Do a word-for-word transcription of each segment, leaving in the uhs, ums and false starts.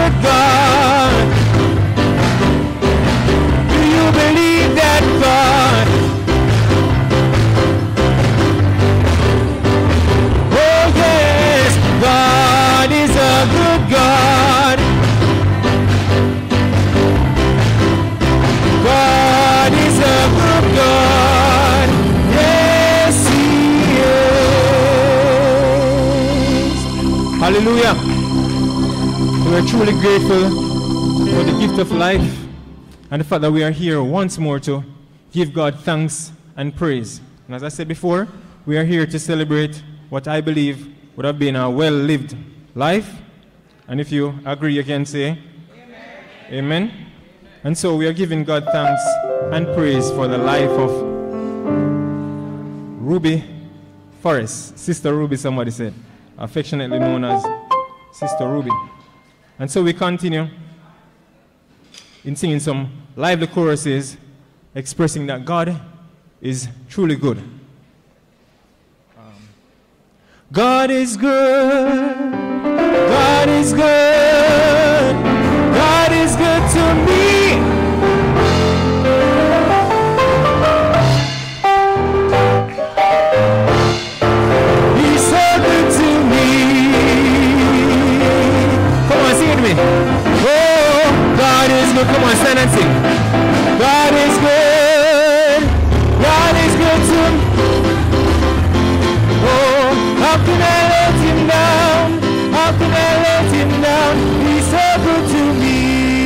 good God? Do you believe that God? Oh yes, God is a good God. God is a good God. Yes, He is. Hallelujah. We are truly grateful for the gift of life and the fact that we are here once more to give God thanks and praise. And as I said before, we are here to celebrate what I believe would have been a well-lived life. And if you agree, you can say Amen. Amen. And so we are giving God thanks and praise for the life of Ruby Forrest, Sister Ruby, somebody said, affectionately known as Sister Ruby. And so we continue in singing some lively choruses expressing that God is truly good. Um, God is good. God is good. God is good to me. He's so good to me. Come on, sing it to me. Oh, God is good. Come on, stand and sing. God is good. God is good to me. Oh, how can I let him down? How can I let him down? He's so good to me.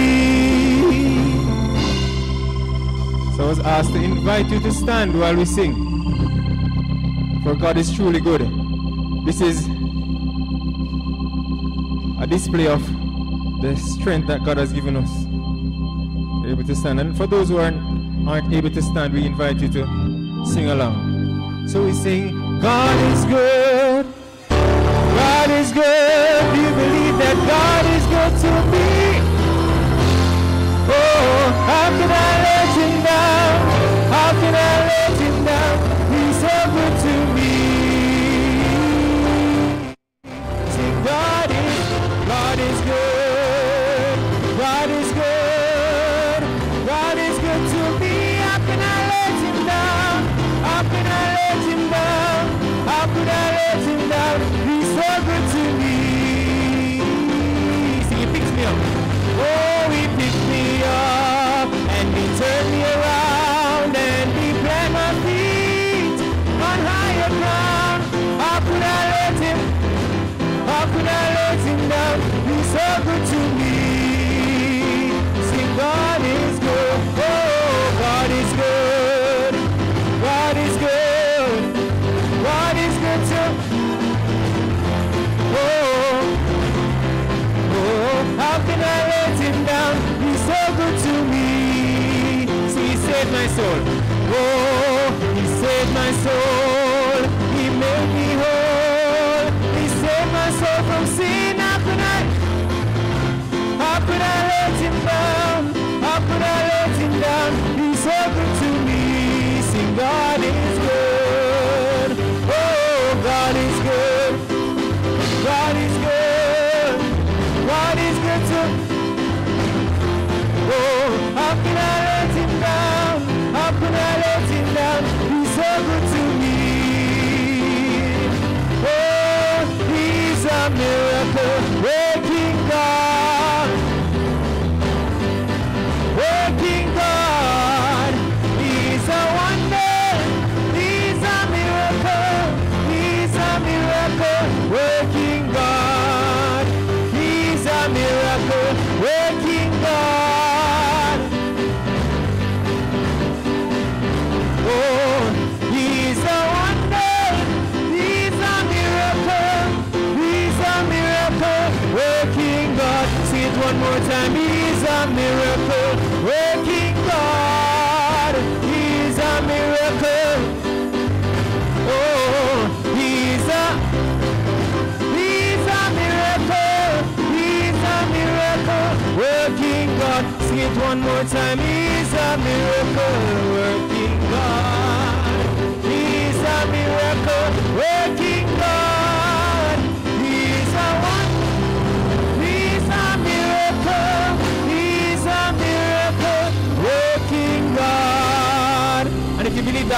So I was asked to invite you to stand while we sing. For God is truly good. This is a display of the strength that God has given us. We're able to stand. And for those who aren't, aren't able to stand, we invite you to sing along. So we sing, God is good. God is good. Do you believe that God is good to me? Oh, how can I let him down? How can I let him down? He's so good to me. Sing, God is, God is good. God is good. God is good to me. How can I let him down? How can I let him down? How could I let him down? He's so good to me. See, he picks me up. Oh, he picked me up and he turned me around and he planted my feet on higher ground. How could I let him? How could I let him down? He's so good to me. See, God is good. Oh, God is good. God is good. God is good to me. Oh, oh, how can I let him down? He's so good to me. See, he saved my soul. Oh, he saved my soul. He made me whole. He saved my soul from sin. How could I? How could I let him down? How could I let him down? He's so good to me. Sing, God is good. Oh, God is good. God is good. God is good to me. Oh, how can I let him down? How can I let him down? He's so good to me. Oh, he's a miracle working God. Working God. He's a wonder. He's a miracle. He's a miracle working God. He's a miracle working God. Oh, he's a wonder. He's a miracle. He's a miracle working God. See it one more time. He's a miracle working God. He's a miracle. Oh, he's a He's a miracle. He's a miracle working God. Sing it one more time. He's a miracle working God. He's a miracle working God. He's a one. He's a miracle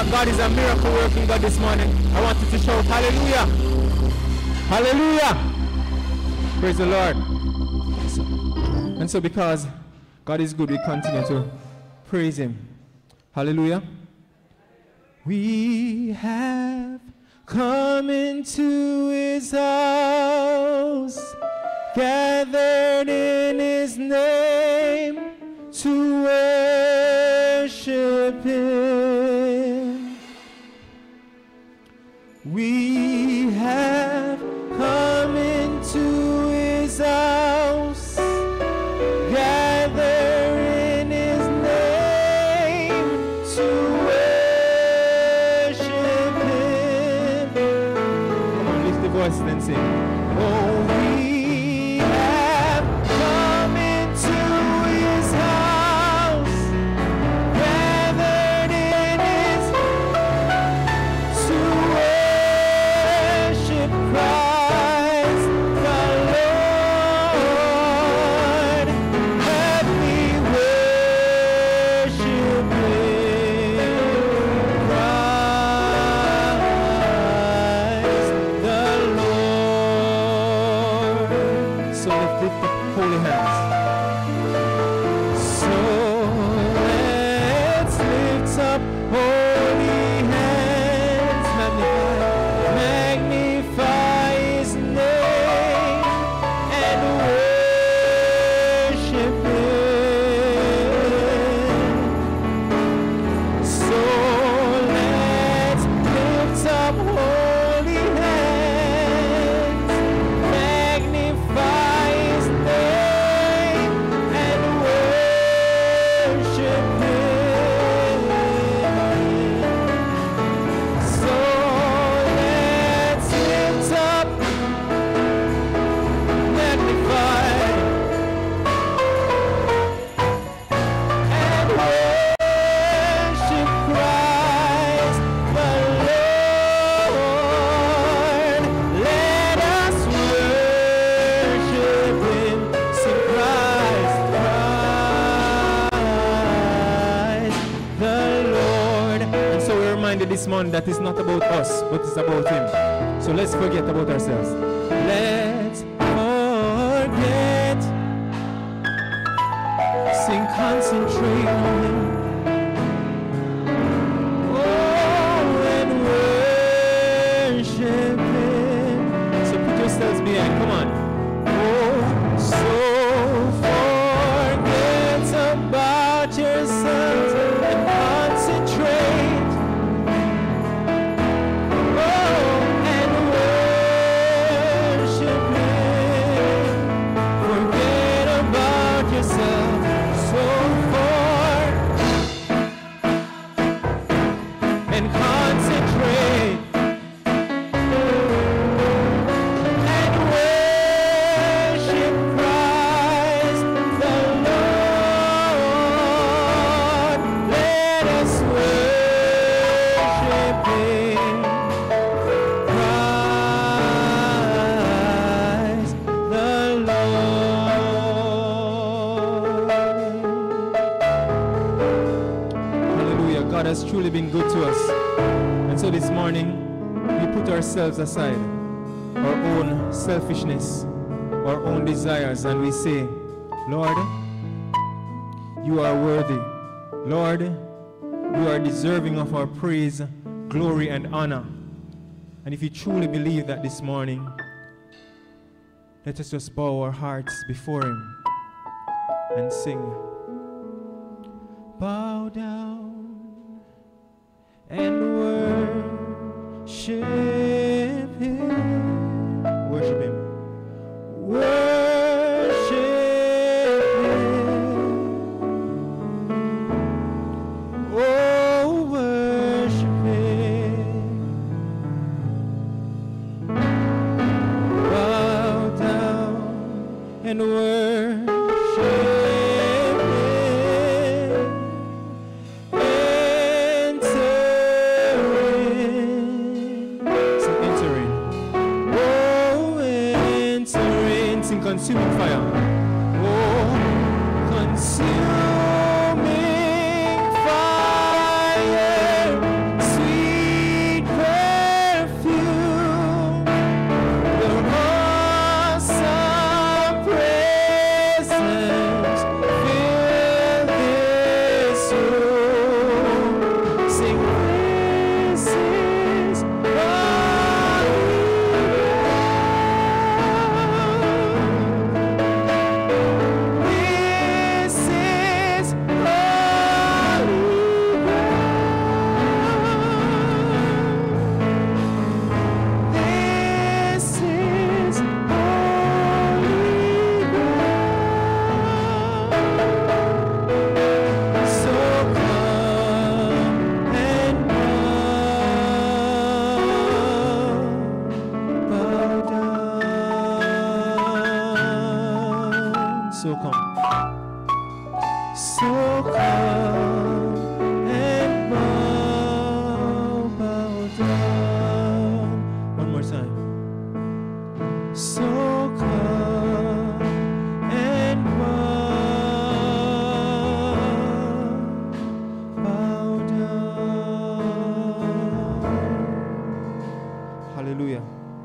that God is a miracle working God this morning, I want you to shout hallelujah. Hallelujah. Praise the Lord. And so because God is good, we continue to praise him. Hallelujah. We have come into his house, gathered in his name to worship him. We have come into his house, gathered in his name to worship him. Come on, lift the voice and sing. Oh, we have come into his house, gathered in his to worship Christ the Lord. Let me worship him, Christ the Lord. So let's lift up holy hands. So let's lift up holy hands, magnify, magnify his name, and worship him. So let's lift up holy hands, magnify his name, and worship him. So let's lift up, magnify, and worship Christ the Lord. Let us worship him, sing Christ, Christ the Lord. And so we're reminded this morning that it's not about us, but it's about him. So let's forget about ourselves. Let's forget, sing, concentrate on him. Oh, and worship him. So put yourselves behind, come on. Oh, so forget about yourselves and concentrate. Oh, and worship him. Forget about yourself. So forth and concentrate and worship Christ the Lord. Let us worship him, Christ the Lord. Hallelujah. God has truly been good to us. And so this morning, we put ourselves aside, our own selfishness, our own desires, and we say, Lord, you are worthy. Lord, you are deserving of our praise, glory, and honor. And if you truly believe that this morning, let us just bow our hearts before him and sing. Bow down and worship him. Worship him. Worship him. Oh, worship him. Bow down and worship him. Enter in. So enter in. Oh, enter in. Sing consuming fire. Oh, consuming fire. So come. So come and bow, bow down. One more time. So come and bow, bow down. Hallelujah.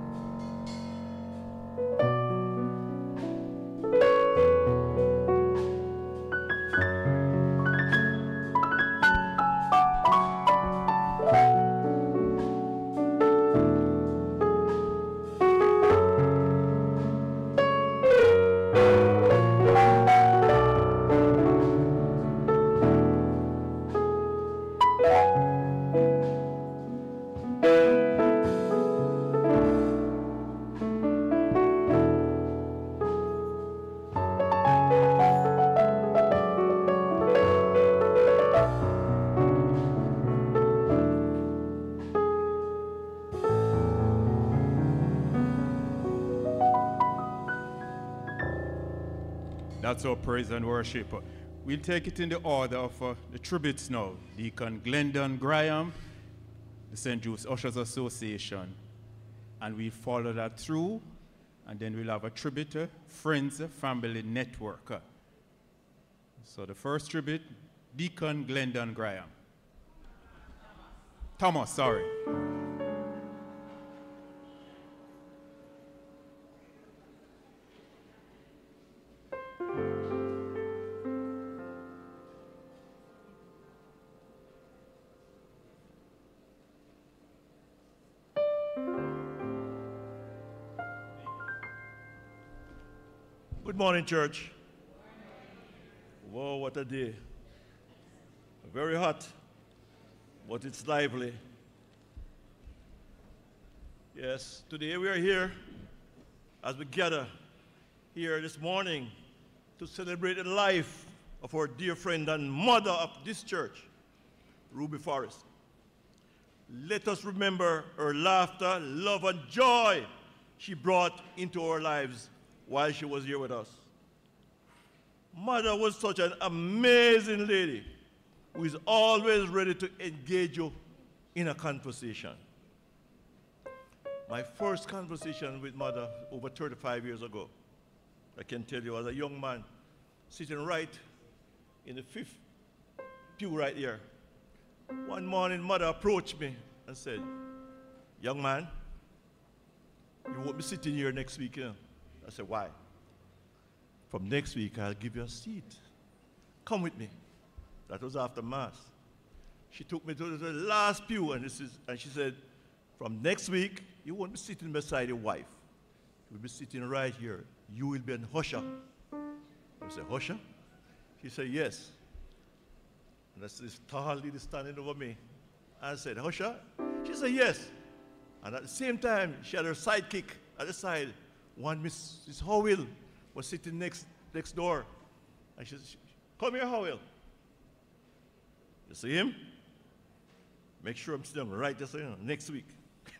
That's our praise and worship. We'll take it in the order of uh, the tributes now. Deacon Glendon Graham, the Saint Jude's Ushers Association. And we follow that through, and then we'll have a tribute to Friends Family Network. So the first tribute, Deacon Glendon Graham. Thomas, sorry. Good morning, church. Whoa, what a day. Very hot, but it's lively. Yes, today we are here as we gather here this morning to celebrate the life of our dear friend and mother of this church, Ruby Forrest. Let us remember her laughter, love, and joy she brought into our lives while she was here with us. Mother was such an amazing lady who is always ready to engage you in a conversation. My first conversation with Mother over thirty-five years ago, I can tell you, as a young man sitting right in the fifth pew right here. One morning, Mother approached me and said, "Young man, you won't be sitting here next week, you know?" I said, "Why?" "From next week, I'll give you a seat. Come with me." That was after Mass. She took me to the last pew, and, this is, and she said, "From next week, you won't be sitting beside your wife. You'll be sitting right here. You will be an usher." I said, "Usher?" She said, "Yes." And that's this tall lady standing over me. I said, "Usher?" She said, "Yes." And at the same time, she had her sidekick at the side. One Missus Howell was sitting next, next door. And she said, "Come here, Howell. You see him? Make sure I'm sitting right just you know, next week."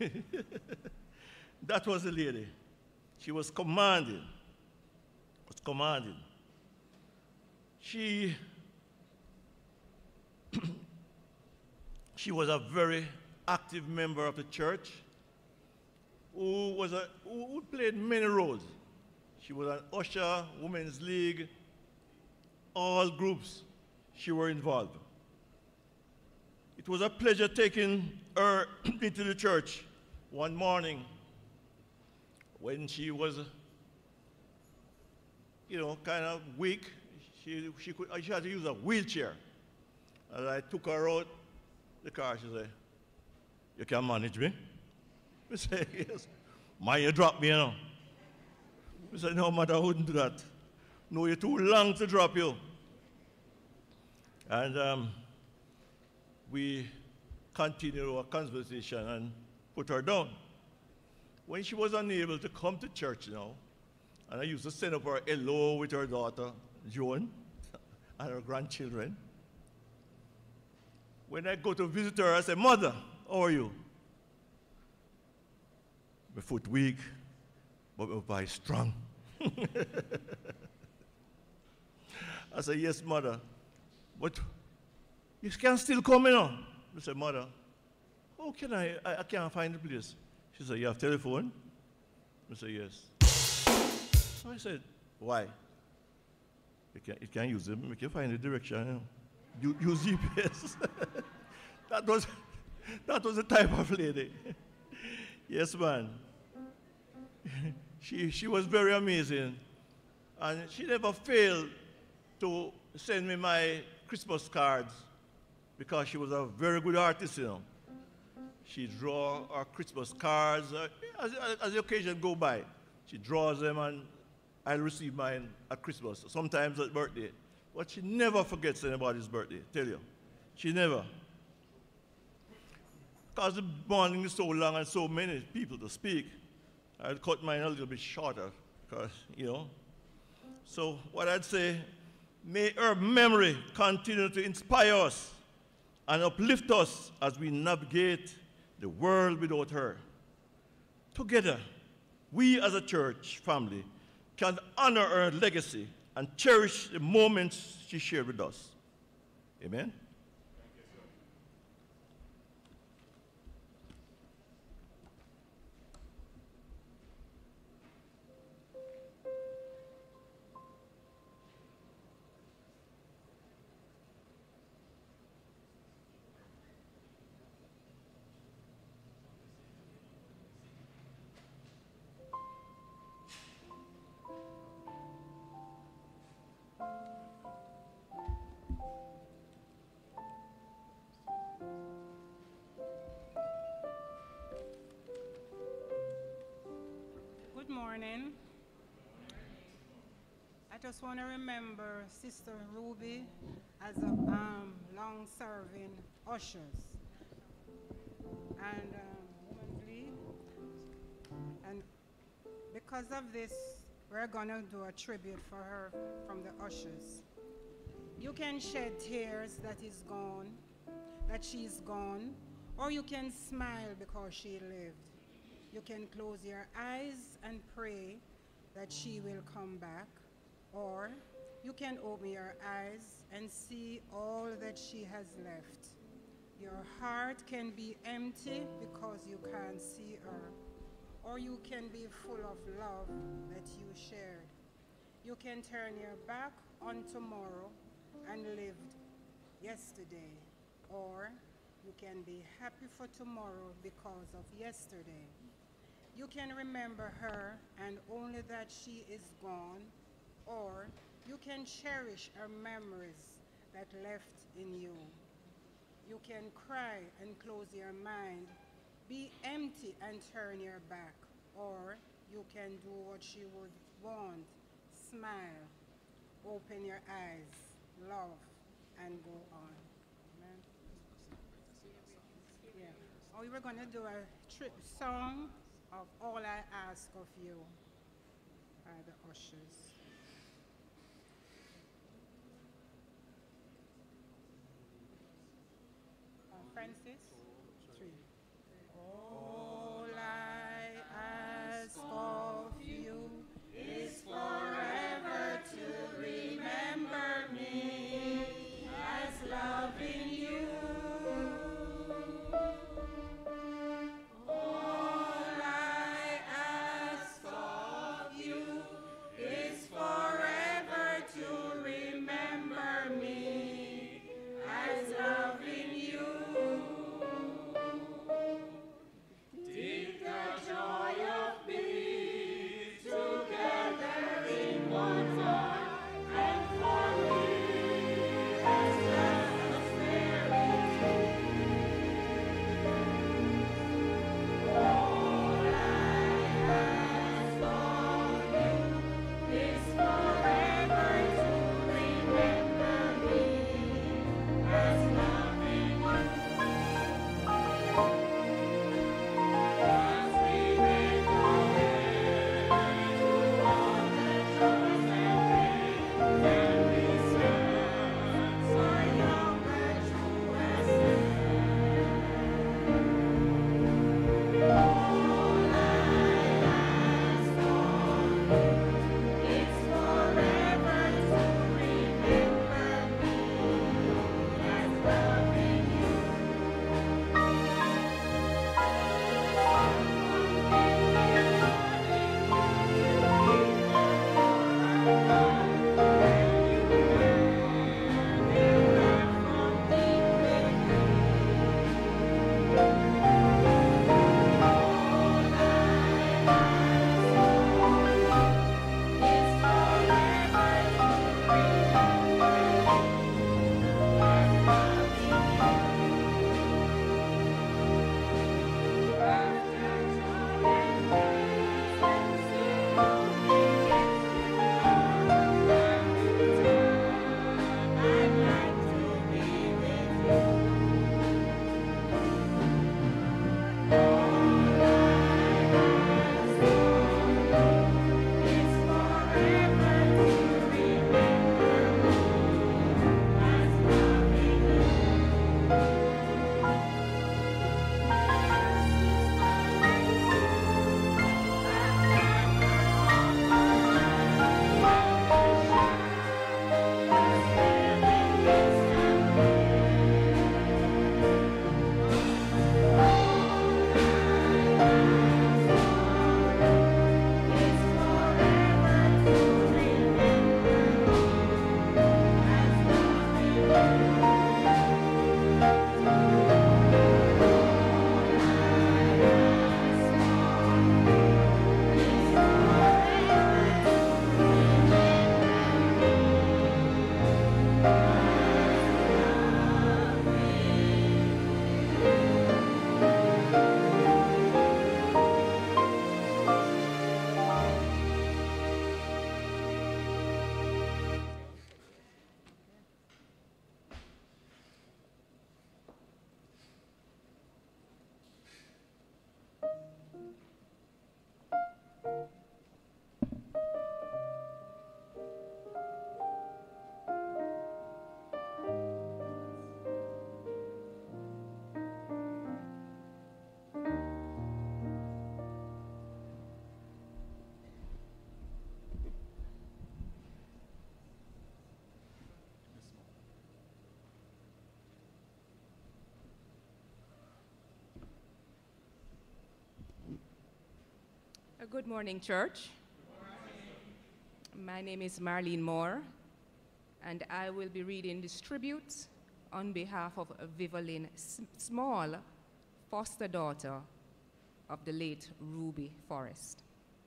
That was the lady. She was commanding. Was commanding. She, she was a very active member of the church who, was a, who played many roles. She was an usher, women's league, all groups she were involved. It was a pleasure taking her into the church one morning when she was, you know, kind of weak. She, she, could, she had to use a wheelchair. And I took her out the car. She said, "You can manage me?" I said, "Yes." "Man, you drop me, you know." I said, "No, Mother, I wouldn't do that. No, you're too long to drop you." And um, we continued our conversation and put her down. When she was unable to come to church now, and I used to send up her hello with her daughter, Joan, and her grandchildren. When I go to visit her, I say, "Mother, how are you?" "My foot weak, but my body strong." I said, yes, mother. But you can still come in. I said, mother, how can I, I, I can't find the place. She said, you have telephone? I said, yes. So I said, why? You can, you can use them, you can find the direction. You know. Use G P S. that, was, that was the type of lady. Yes, man. she, she was very amazing. And she never failed to send me my Christmas cards because she was a very good artist, you know. She draw our Christmas cards uh, as, as the occasion go by. She draws them and I'll receive mine at Christmas, sometimes at birthday. But she never forgets anybody's birthday, tell you. She never. Because the morning is so long and so many people to speak, I'll cut mine a little bit shorter, because, you know. So what I'd say, may her memory continue to inspire us and uplift us as we navigate the world without her. Together, we as a church family can honor her legacy and cherish the moments she shared with us. Amen? Morning. I just want to remember Sister Ruby as a um, long-serving ushers and um, womanly. And because of this, we're going to do a tribute for her from the ushers. You can shed tears that is gone, that she's gone, or you can smile because she lived. You can close your eyes and pray that she will come back, or you can open your eyes and see all that she has left. Your heart can be empty because you can't see her, or you can be full of love that you shared. You can turn your back on tomorrow and live yesterday, or you can be happy for tomorrow because of yesterday. You can remember her and only that she is gone, or you can cherish her memories that left in you. You can cry and close your mind, be empty and turn your back, or you can do what she would want, smile, open your eyes, love, and go on. Amen. Yeah. Oh, we were going to do a trip song of All I Ask of You by the ushers. Uh, Francis? Three. All I ask of you is forever to remember me as loving you. Good morning, church. My name is Marlene Moore, and I will be reading this tribute on behalf of Vivalyn S Small, foster daughter of the late Ruby Forrest.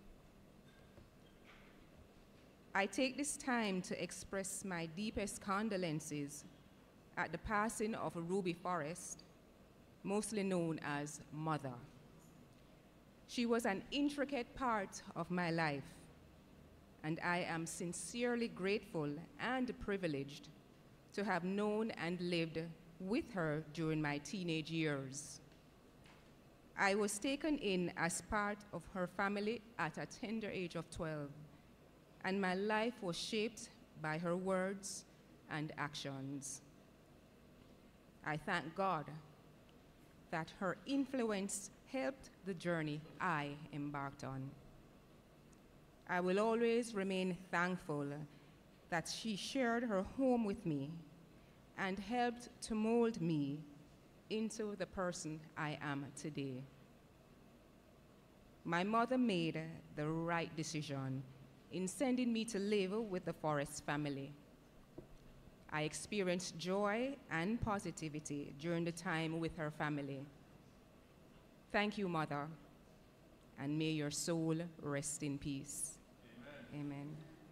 I take this time to express my deepest condolences at the passing of Ruby Forrest, mostly known as Mother. She was an intricate part of my life, and I am sincerely grateful and privileged to have known and lived with her during my teenage years. I was taken in as part of her family at a tender age of twelve, and my life was shaped by her words and actions. I thank God that her influence helped the journey I embarked on. I will always remain thankful that she shared her home with me and helped to mold me into the person I am today. My mother made the right decision in sending me to live with the Forrest family. I experienced joy and positivity during the time with her family. Thank you, Mother, and may your soul rest in peace. Amen. Amen.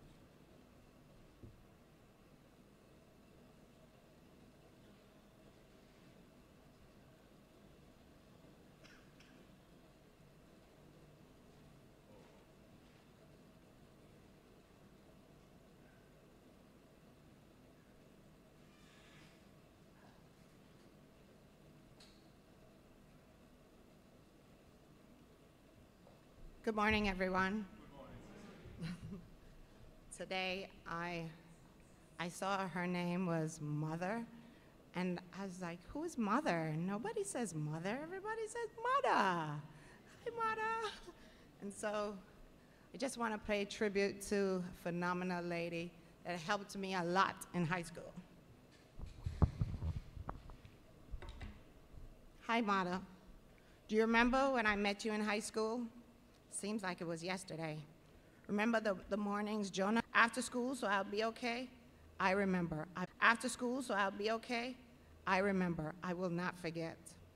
Good morning, everyone. Good morning. Today, I, I saw her name was Mother, and I was like, who is Mother? Nobody says Mother, everybody says Mother. Hi, Mother. And so I just want to pay tribute to a phenomenal lady that helped me a lot in high school. Hi, Mother. Do you remember when I met you in high school? Seems like it was yesterday. Remember the, the mornings, Jonah, after school, so I'll be okay? I remember. I, after school, so I'll be okay? I remember. I will not forget.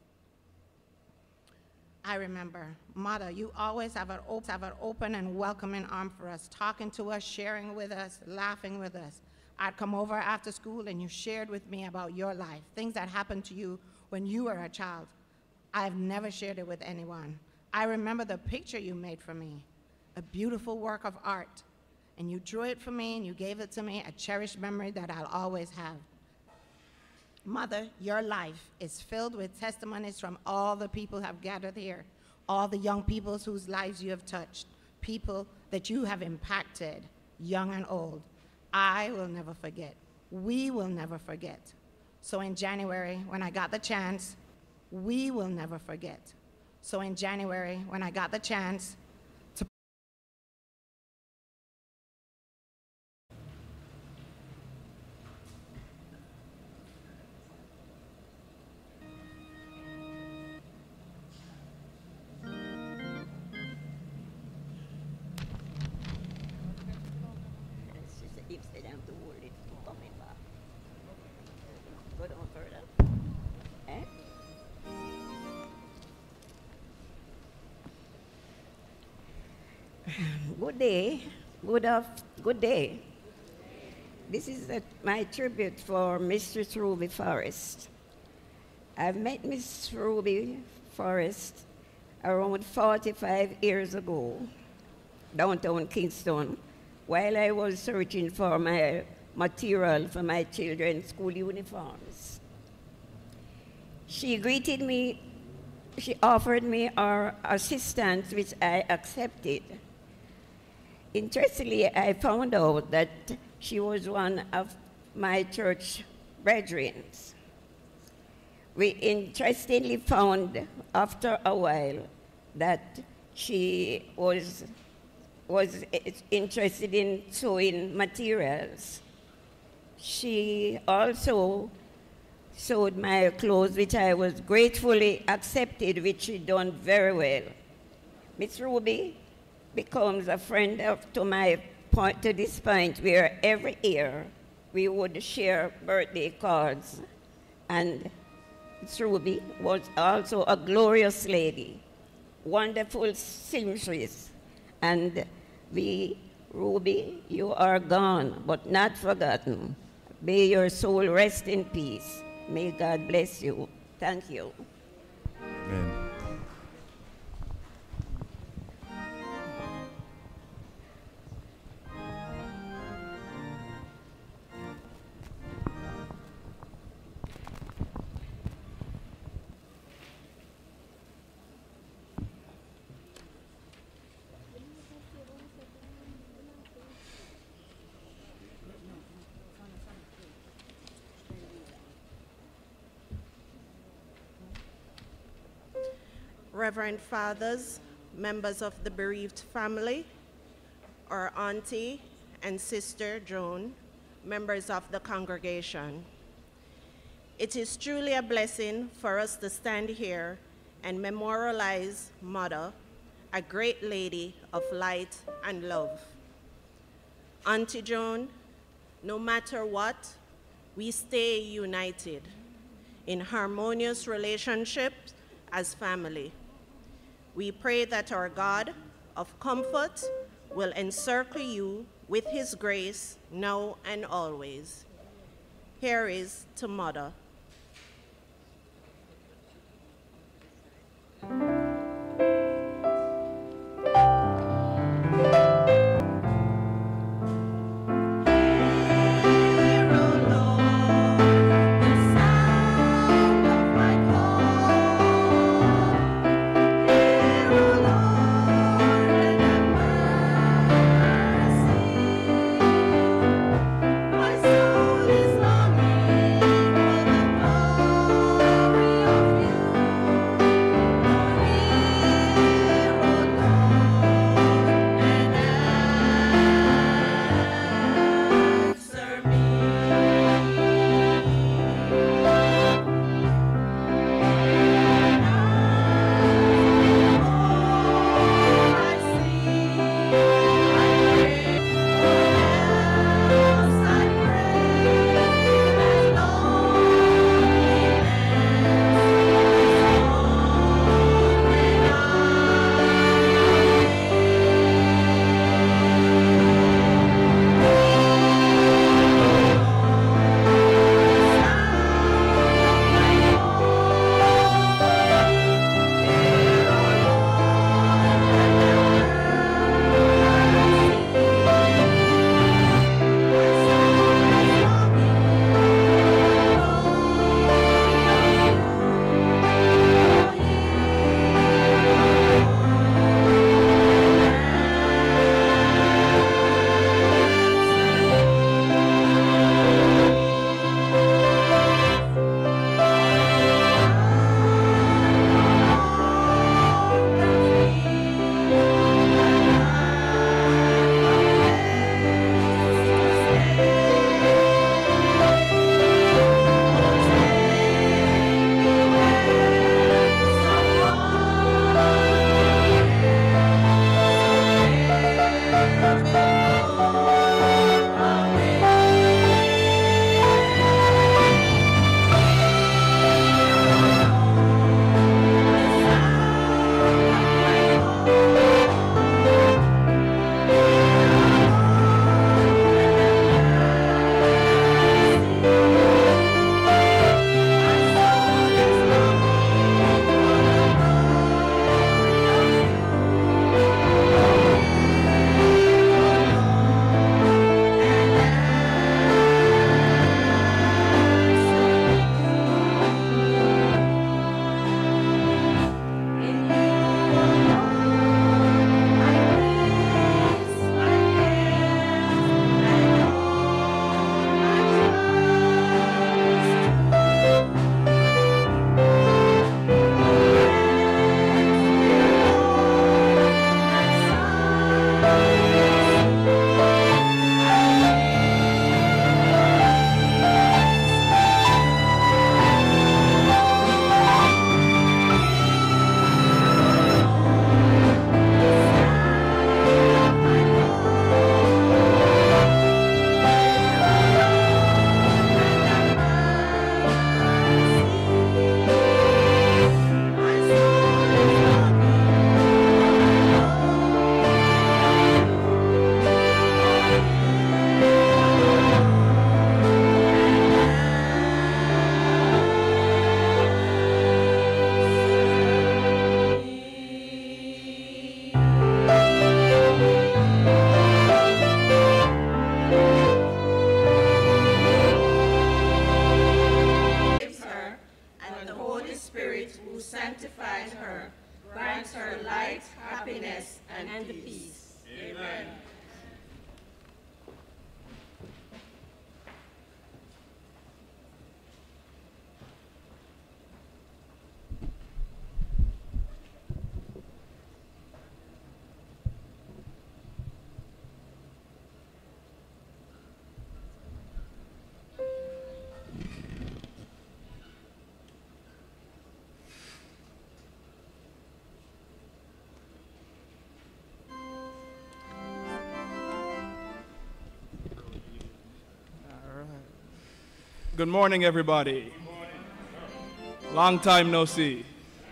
I remember. Mother, you always have an, op have an open and welcoming arm for us, talking to us, sharing with us, laughing with us. I'd come over after school and you shared with me about your life, things that happened to you when you were a child. I've never shared it with anyone. I remember the picture you made for me, a beautiful work of art, and you drew it for me and you gave it to me, a cherished memory that I'll always have. Mother, your life is filled with testimonies from all the people who have gathered here, all the young people whose lives you have touched, people that you have impacted, young and old. I will never forget. We will never forget. So in January, when I got the chance, we will never forget. So in January, when I got the chance to Go down further. Eh? Good day, good, of, good day. This is a, my tribute for Mistress Ruby Forrest. I met Miss Ruby Forrest around forty-five years ago, downtown Kingston, while I was searching for my material for my children's school uniforms. She greeted me, she offered me her assistance, which I accepted. Interestingly, I found out that she was one of my church brethren. We interestingly found after a while that she was, was interested in sewing materials. She also sewed my clothes, which I was gratefully accepted, which she done very well. Miss Ruby becomes a friend of, to my point, to this point where every year we would share birthday cards. And Miss Ruby was also a glorious lady, wonderful seamstress. And we, Ruby, you are gone, but not forgotten. May your soul rest in peace. May God bless you. Thank you. Amen. Reverend Fathers, members of the bereaved family, our auntie and sister Joan, members of the congregation. It is truly a blessing for us to stand here and memorialize Mother, a great lady of light and love. Auntie Joan, no matter what, we stay united in harmonious relationships as family. We pray that our God of comfort will encircle you with his grace now and always. Here is to Mother. My soul is longing for the Good morning, everybody. Long time no see.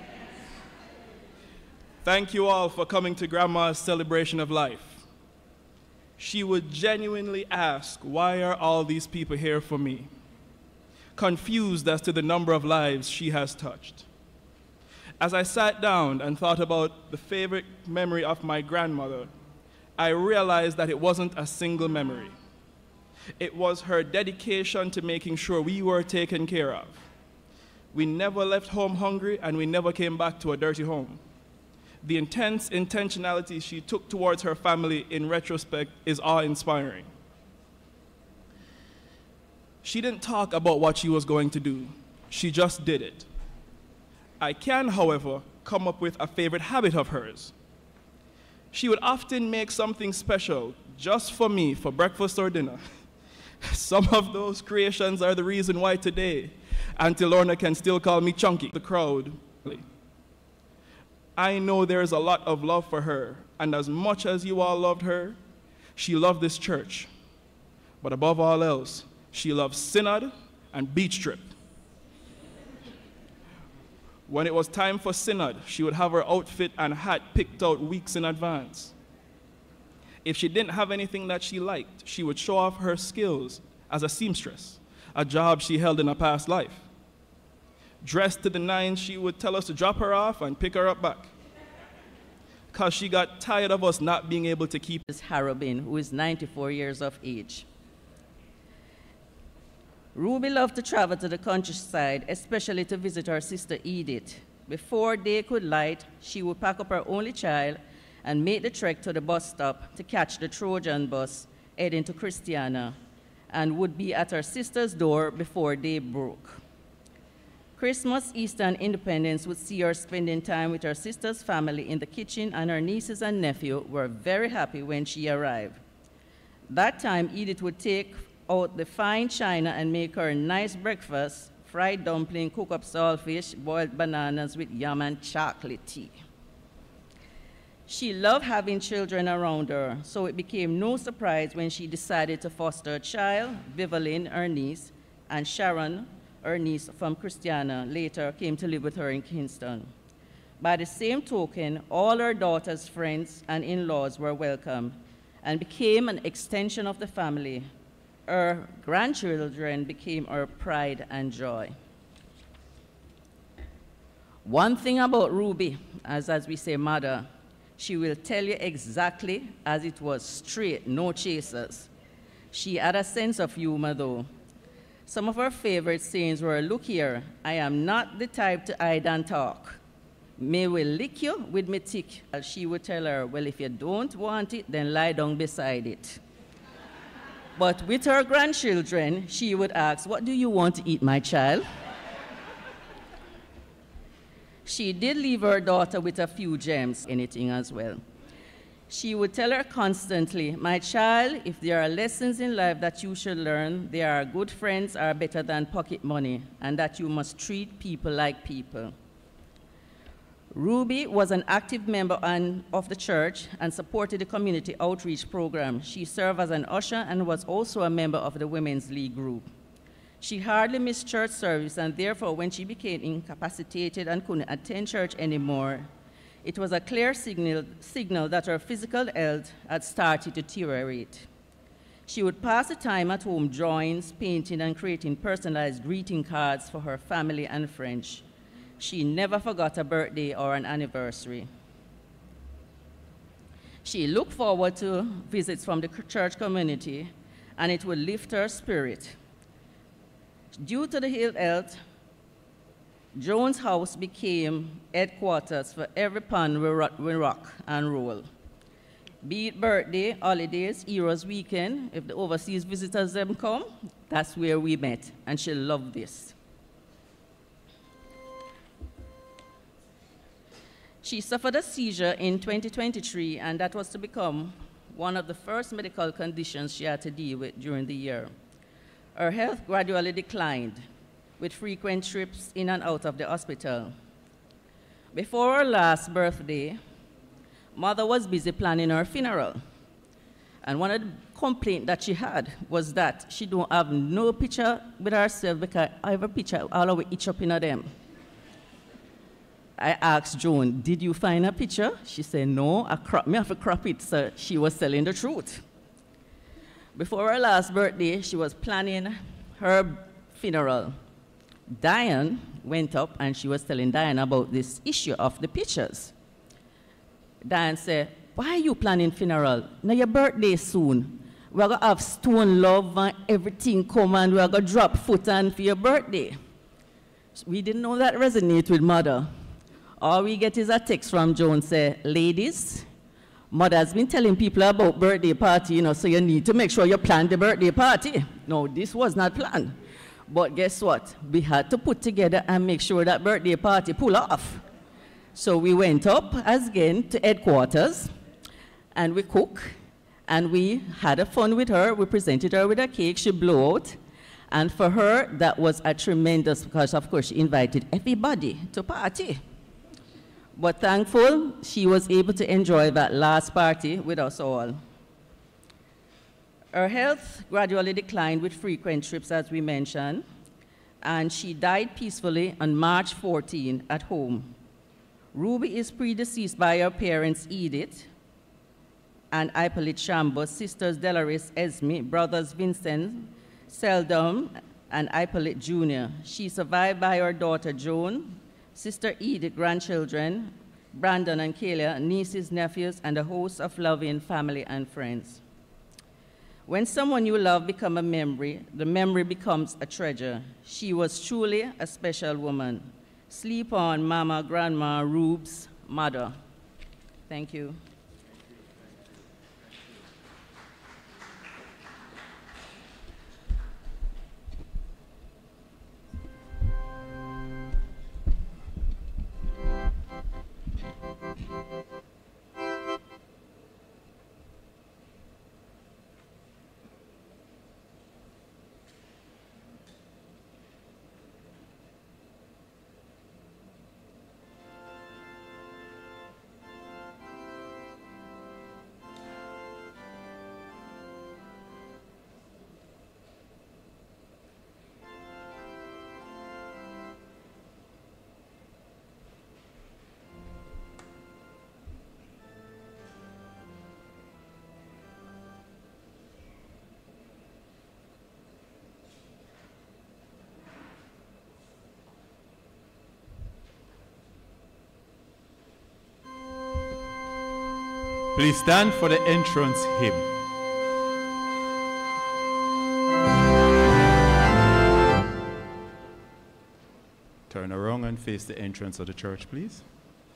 Thank you all for coming to Grandma's celebration of life. She would genuinely ask, why are all these people here for me? Confused as to the number of lives she has touched. As I sat down and thought about the favorite memory of my grandmother, I realized that it wasn't a single memory. It was her dedication to making sure we were taken care of. We never left home hungry, and we never came back to a dirty home. The intense intentionality she took towards her family in retrospect is awe-inspiring. She didn't talk about what she was going to do. She just did it. I can, however, come up with a favorite habit of hers. She would often make something special just for me for breakfast or dinner. Some of those creations are the reason why today Auntie Lorna can still call me Chunky. The crowd. I know there is a lot of love for her, and as much as you all loved her, she loved this church. But above all else, she loved Synod and Beach Trip. When it was time for Synod, she would have her outfit and hat picked out weeks in advance. If she didn't have anything that she liked, she would show off her skills as a seamstress, a job she held in a past life. Dressed to the nines, she would tell us to drop her off and pick her up back, because she got tired of us not being able to keep. This Harrobin, who is ninety-four years of age. Ruby loved to travel to the countryside, especially to visit her sister Edith. Before day could light, she would pack up her only child and make the trek to the bus stop to catch the Trojan bus heading to Christiana, and would be at her sister's door before day broke. Christmas, Easter, and Independence would see her spending time with her sister's family in the kitchen, and her nieces and nephew were very happy when she arrived. That time, Edith would take out the fine china and make her a nice breakfast: fried dumpling, cook up saltfish, boiled bananas with yam and chocolate tea. She loved having children around her, so it became no surprise when she decided to foster a child. Vivaline, her niece, and Sharon, her niece from Christiana, later came to live with her in Kingston. By the same token, all her daughter's friends and in-laws were welcome and became an extension of the family. Her grandchildren became her pride and joy. One thing about Ruby, as, as we say, mother, she will tell you exactly as it was, straight, no chasers. She had a sense of humor, though. Some of her favorite sayings were, "Look here, I am not the type to hide and talk. May will lick you with me tick." She would tell her, "Well, if you don't want it, then lie down beside it." But with her grandchildren, she would ask, "What do you want to eat, my child?" She did leave her daughter with a few gems, anything as well. She would tell her constantly, "My child, if there are lessons in life that you should learn, there are good friends are better than pocket money, and that you must treat people like people." Ruby was an active member on, of the church and supported the community outreach program. She served as an usher and was also a member of the Women's League group. She hardly missed church service, and therefore when she became incapacitated and couldn't attend church anymore, it was a clear signal, signal that her physical health had started to deteriorate. She would pass the time at home drawings, painting, and creating personalized greeting cards for her family and friends. She never forgot a birthday or an anniversary. She looked forward to visits from the church community, and it would lift her spirit. Due to the ill health, Jones' house became headquarters for every pun we rock and roll. Be it birthday, holidays, Heroes Weekend, if the overseas visitors them come, that's where we met, and she loved this. She suffered a seizure in twenty twenty-three, and that was to become one of the first medical conditions she had to deal with during the year. Her health gradually declined, with frequent trips in and out of the hospital. Before her last birthday, Mother was busy planning her funeral. And one of the complaints that she had was that she don't have no picture with herself because I have a picture all over each up in them. I asked Joan, did you find a picture? She said, no, I crop, me have to crop it, so she was telling the truth. Before her last birthday, she was planning her funeral. Diane went up and she was telling Diane about this issue of the pictures. Diane said, why are you planning funeral? Now your birthday soon. We're going to have stone love and everything come and we're going to drop foot on for your birthday. We didn't know that resonate with Mother. All we get is a text from Joan say, ladies, Mother has been telling people about birthday party, you know, so you need to make sure you plan the birthday party. No, this was not planned. But guess what? We had to put together and make sure that birthday party pull off. So we went up as again to headquarters and we cooked and we had a fun with her. We presented her with a cake, she blew out. And for her, that was a tremendous, because of course she invited everybody to party. But thankful, she was able to enjoy that last party with us all. Her health gradually declined with frequent trips, as we mentioned, and she died peacefully on March fourteenth at home. Ruby is predeceased by her parents, Edith and Hippolyte Chambers, sisters Delores Esme, brothers Vincent, Seldom, and Hippolyte Junior She's survived by her daughter, Joan, Sister Edith, grandchildren, Brandon and Kayla, nieces, nephews, and a host of loving family and friends. When someone you love becomes a memory, the memory becomes a treasure. She was truly a special woman. Sleep on, Mama, Grandma, Rube's mother. Thank you. Please stand for the entrance hymn. Turn around and face the entrance of the church, please.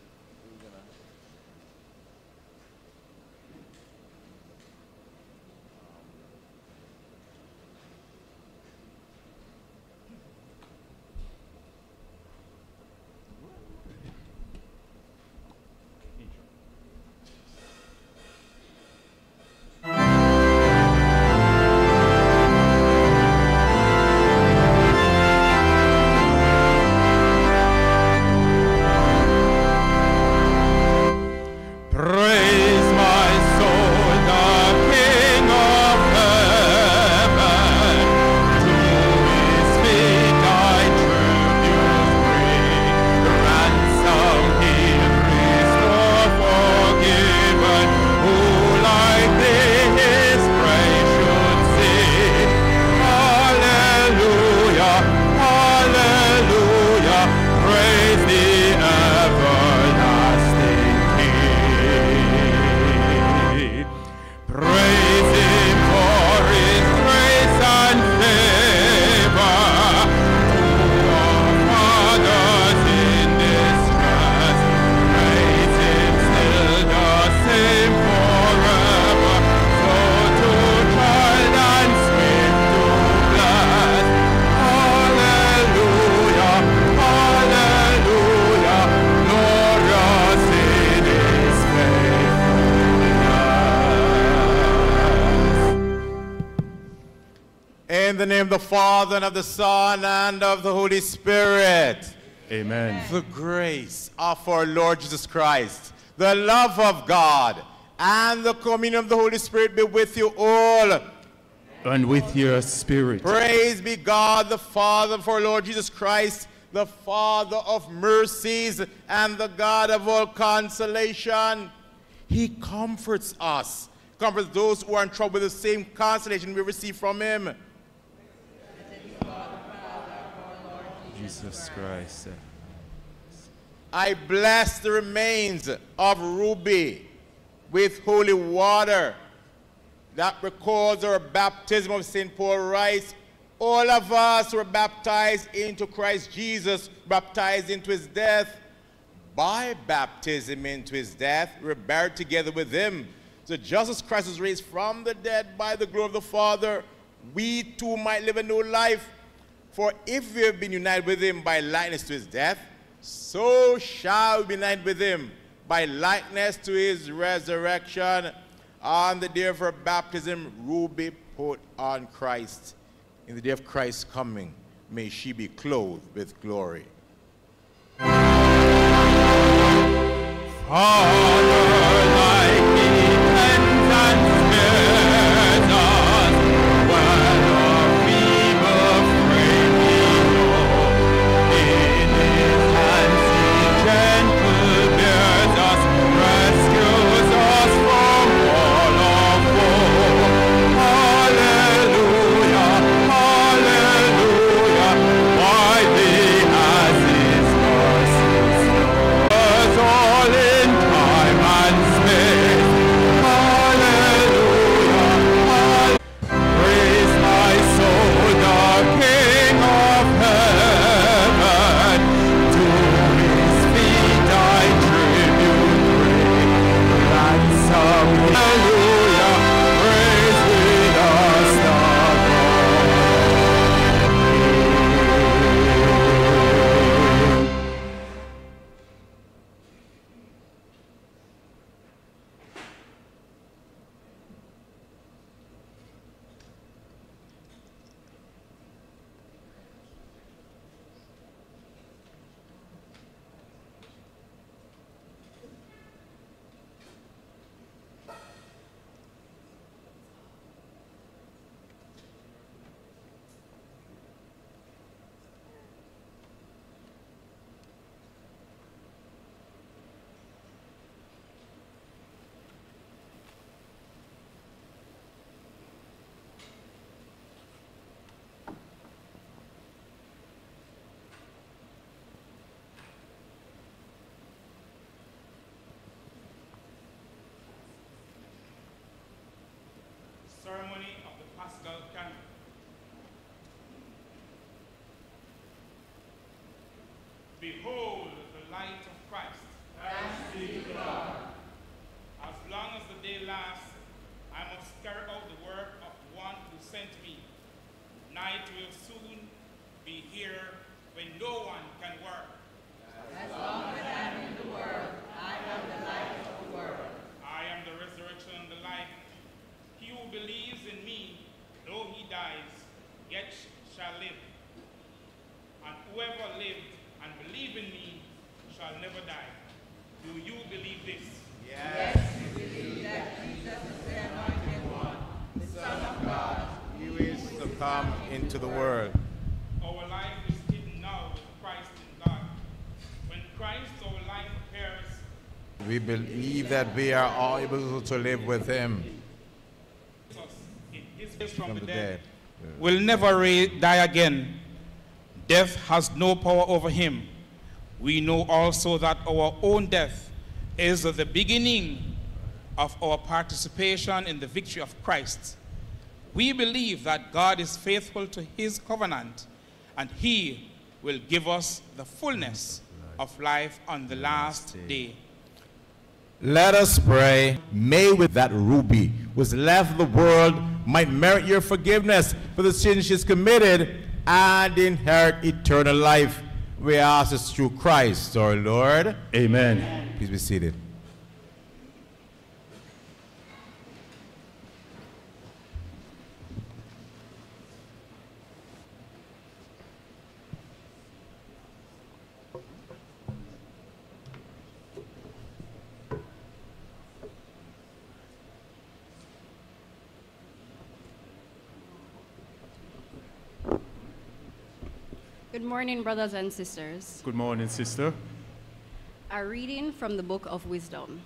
In the name of the Father, and of the Son, and of the Holy Spirit. Amen. The grace of our Lord Jesus Christ, the love of God, and the communion of the Holy Spirit be with you all. And with your spirit. Praise be God the Father for our Lord Jesus Christ, the Father of mercies and the God of all consolation. He comforts us, comforts those who are in trouble with the same consolation we receive from him. Jesus Christ. I bless the remains of Ruby with holy water that records our baptism of Saint Paul Wright. All of us were baptized into Christ Jesus, baptized into his death. By baptism into his death, we're buried together with him. So just as Christ was raised from the dead by the glory of the Father, we too might live a new life. For if we have been united with him by likeness to his death, so shall we be united with him by likeness to his resurrection. On the day of her baptism, Ruby put on Christ. In the day of Christ's coming, may she be clothed with glory. Father, like repentance spares us, when our feeble frame we know. In his hands he gentle bears us, rescues us from all our woe. Hallelujah, hallelujah, widely as his mercies flow. Us all in time and space. Hallelujah, hallelujah. Praise my soul, the King of heaven. To his feet I tribute bring. Ransom, hallelujah, praise with us the ceremony of the Paschal Cantor. Behold the light of Christ. Thanks be to God. As long as the day lasts, I must carry out the work of one who sent me. Night will soon be here when no one can work. As long as I am in the world, I am the light of the world. I am the resurrection and the life. He who believes in me, though he dies, yet shall live. And whoever lived and believe in me shall never die. Do you believe this? Yes, we believe that Jesus is the anointed one, the Son of God. He is to come into the world. Our life is hidden now with Christ in God. When Christ, our life, appears, We believe that we are all able to live with him. in his place from, From the, the dead, dead. will never re- die again. Death has no power over him. We know also that our own death is the beginning of our participation in the victory of Christ. We believe that God is faithful to his covenant, and he will give us the fullness of life on the last day. Let us pray. May with that Ruby was left the world might merit your forgiveness for the sins she's committed and inherit eternal life. We ask this through Christ our Lord. Amen. Please be seated. Good morning, brothers and sisters. Good morning, sister. A reading from the Book of Wisdom.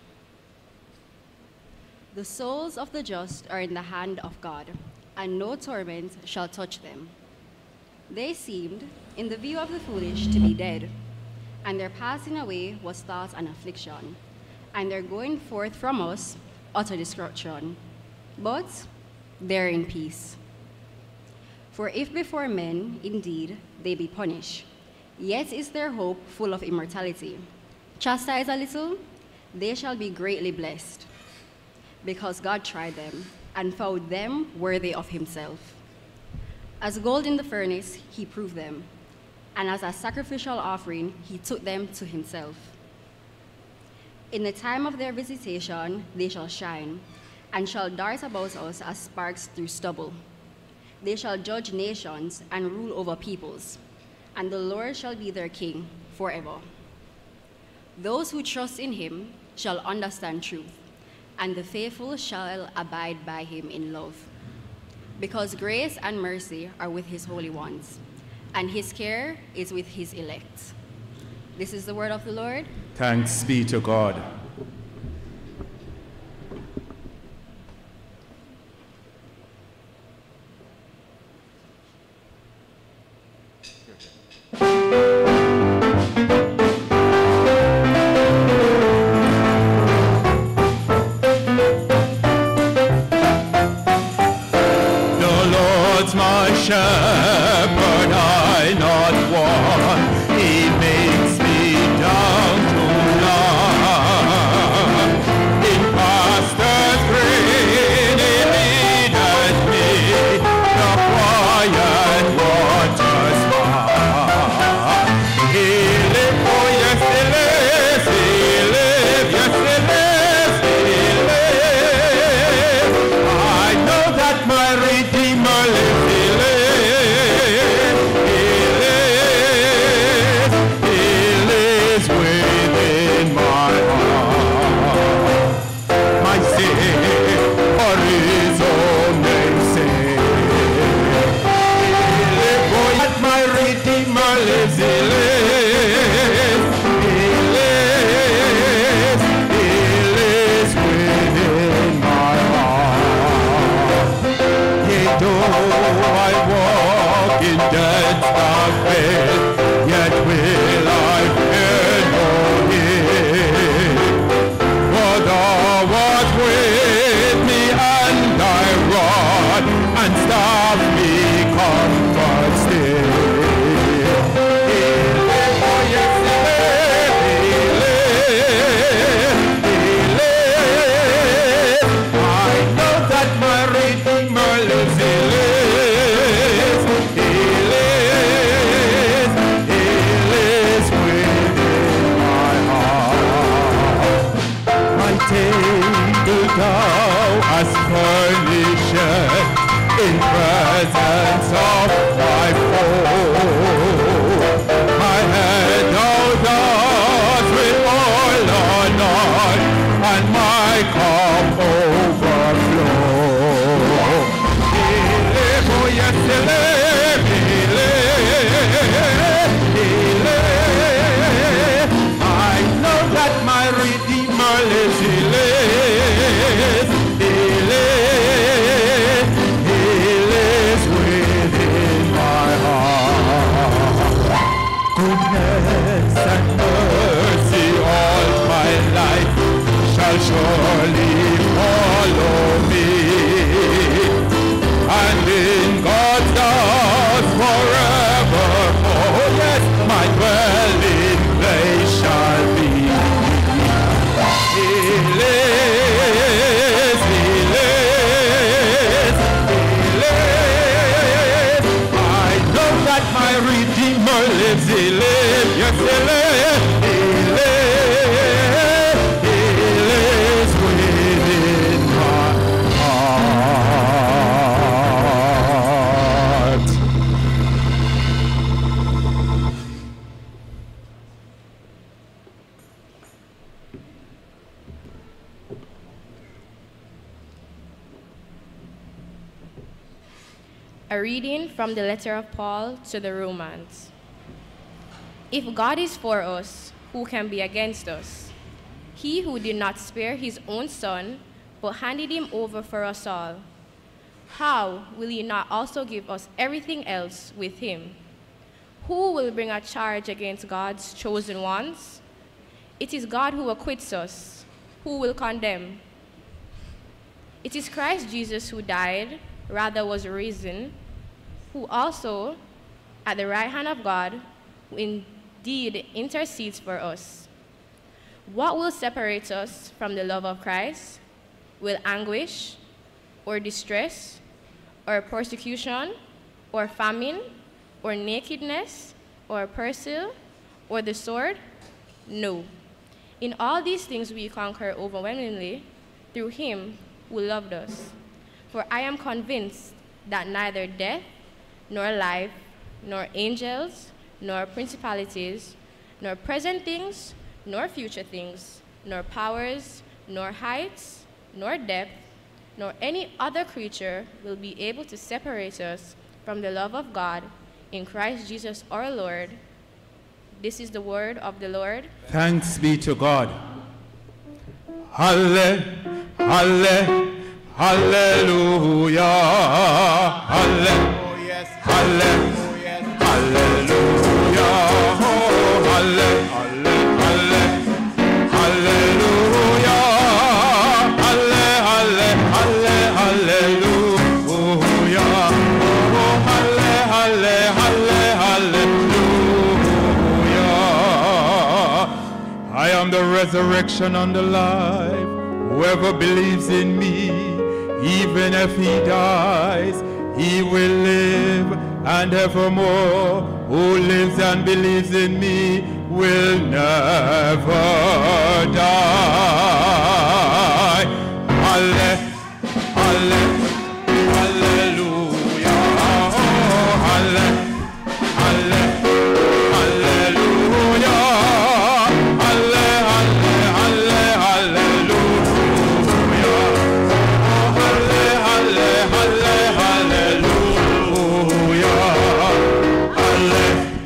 The souls of the just are in the hand of God, and no torment shall touch them. They seemed, in the view of the foolish, to be dead, and their passing away was thought an affliction, and their going forth from us utter destruction. But they're in peace. For if before men, indeed, they be punished, yet is their hope full of immortality. Chastise a little, they shall be greatly blessed, because God tried them, and found them worthy of himself. As gold in the furnace, he proved them, and as a sacrificial offering, he took them to himself. In the time of their visitation, they shall shine, and shall dart about us as sparks through stubble. They shall judge nations and rule over peoples, and the Lord shall be their king forever. Those who trust in him shall understand truth, and the faithful shall abide by him in love. Because grace and mercy are with his holy ones, and his care is with his elect. This is the word of the Lord. Thanks be to God. Shepherd, I not want, he makes me down to lie. In pastures green, he leadeth me, the quiet waters by. He lives, oh yes he lives, he lives, yes he lives, he lives. I know that my Redeemer lives, he lives. Yet will I fear no evil, for thou art with me, and thy rod and staff me comfort still. He lives, oh yes he lives, he lives, he lives. I know that my Redeemer lives, he lives, he lives. Table thou hast furnished in presence of thy foe. My head thou dost with oil anoint, and my cup overflow. He lives, oh yes he lives, he lives, he lives. I know that my Redeemer lives, he lives, he lives, he lives within my heart. Goodness and mercy all my life shall surely follow me, and in God's house forevermore, yes, my dwelling place shall be. He lives, he lives, he lives. I know that my Redeemer lives, he lives, yes he lives, he lives, he lives within my heart. A reading from the letter of Paul to the Romans. If God is for us, who can be against us? He who did not spare his own son, but handed him over for us all, how will he not also give us everything else with him? Who will bring a charge against God's chosen ones? It is God who acquits us. Who will condemn? It is Christ Jesus who died, rather was risen, who also, at the right hand of God, who indeed intercedes for us. What will separate us from the love of Christ? Will anguish, or distress, or persecution, or famine, or nakedness, or peril, or the sword? No. In all these things we conquer overwhelmingly through him who loved us. For I am convinced that neither death, nor life, nor angels, nor principalities, nor present things, nor future things, nor powers, nor heights, nor depth, nor any other creature will be able to separate us from the love of God in Christ Jesus our Lord. This is the word of the Lord. Thanks be to God. Halle, halle, hallelujah. Halle, oh yes. Halle, oh yes. Hallelujah. Oh, halle, halle, halle, hallelujah. Halle, halle, halle, hallelujah. Oh, halle, halle, halle, hallelujah. I am the resurrection and the life. Whoever believes in me, even if he dies, he will live, and evermore. Who lives and believes in me will never die. Halle, halle, hallelujah. Oh, halle, halle, hallelujah. Halle, halle, halle, hallelujah. Oh, halle, halle, halle, hallelujah. Halle.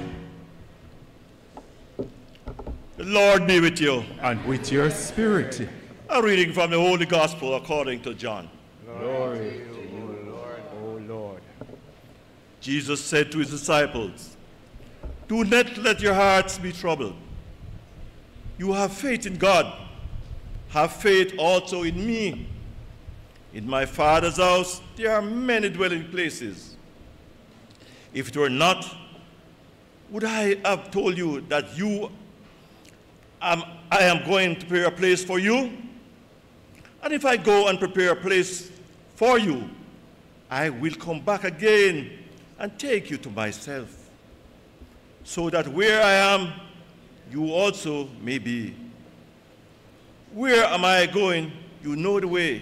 The Lord be with you. And with your spirit. A reading from the Holy Gospel according to John. Glory to you, Lord, O Lord. Jesus said to his disciples, "Do not let your hearts be troubled. You have faith in God. Have faith also in me. In my Father's house there are many dwelling places. If it were not, would I have told you that you um, I am going to prepare a place for you? And if I go and prepare a place for you, I will come back again and take you to myself, so that where I am, you also may be. Where am I going? You know the way."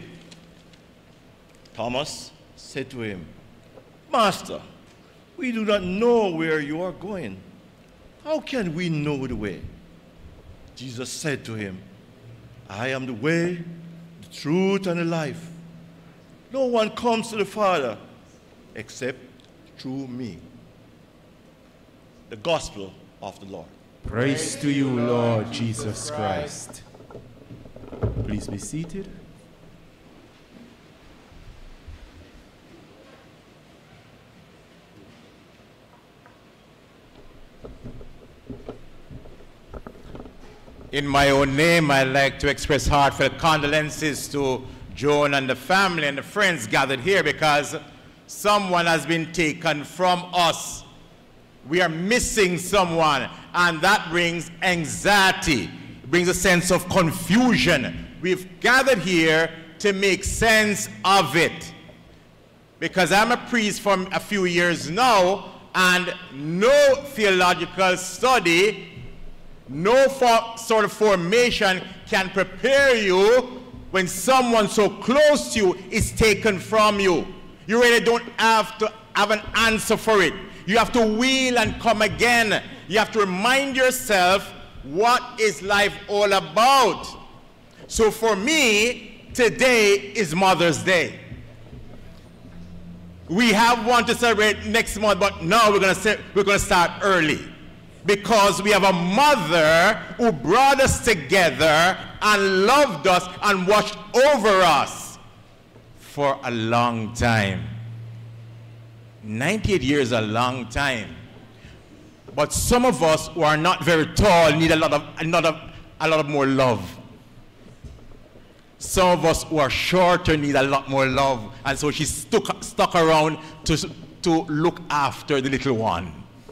Thomas said to him, "Master, we do not know where you are going. How can we know the way?" Jesus said to him, "I am the way, the truth, and the life. No one comes to the Father except through me." The Gospel of the Lord. Praise to you, Lord Jesus Christ. Please be seated. In my own name, I'd like to express heartfelt condolences to Joan and the family and the friends gathered here, because someone has been taken from us. We are missing someone, and that brings anxiety. It brings a sense of confusion. We've gathered here to make sense of it, because I'm a priest for a few years now, and no theological study, no for, sort of formation can prepare you when someone so close to you is taken from you. You really don't have to have an answer for it. You have to wheel and come again. You have to remind yourself, what is life all about? So for me, today is Mother's Day. We have one to celebrate next month, but now we're going to we're going to start early. because we have a mother who brought us together and loved us and watched over us for a long time. ninety-eight years is a long time. But some of us who are not very tall need a lot of, a lot of, a lot of more love. Some of us who are shorter need a lot more love. And so she stuck, stuck around to, to look after the little one.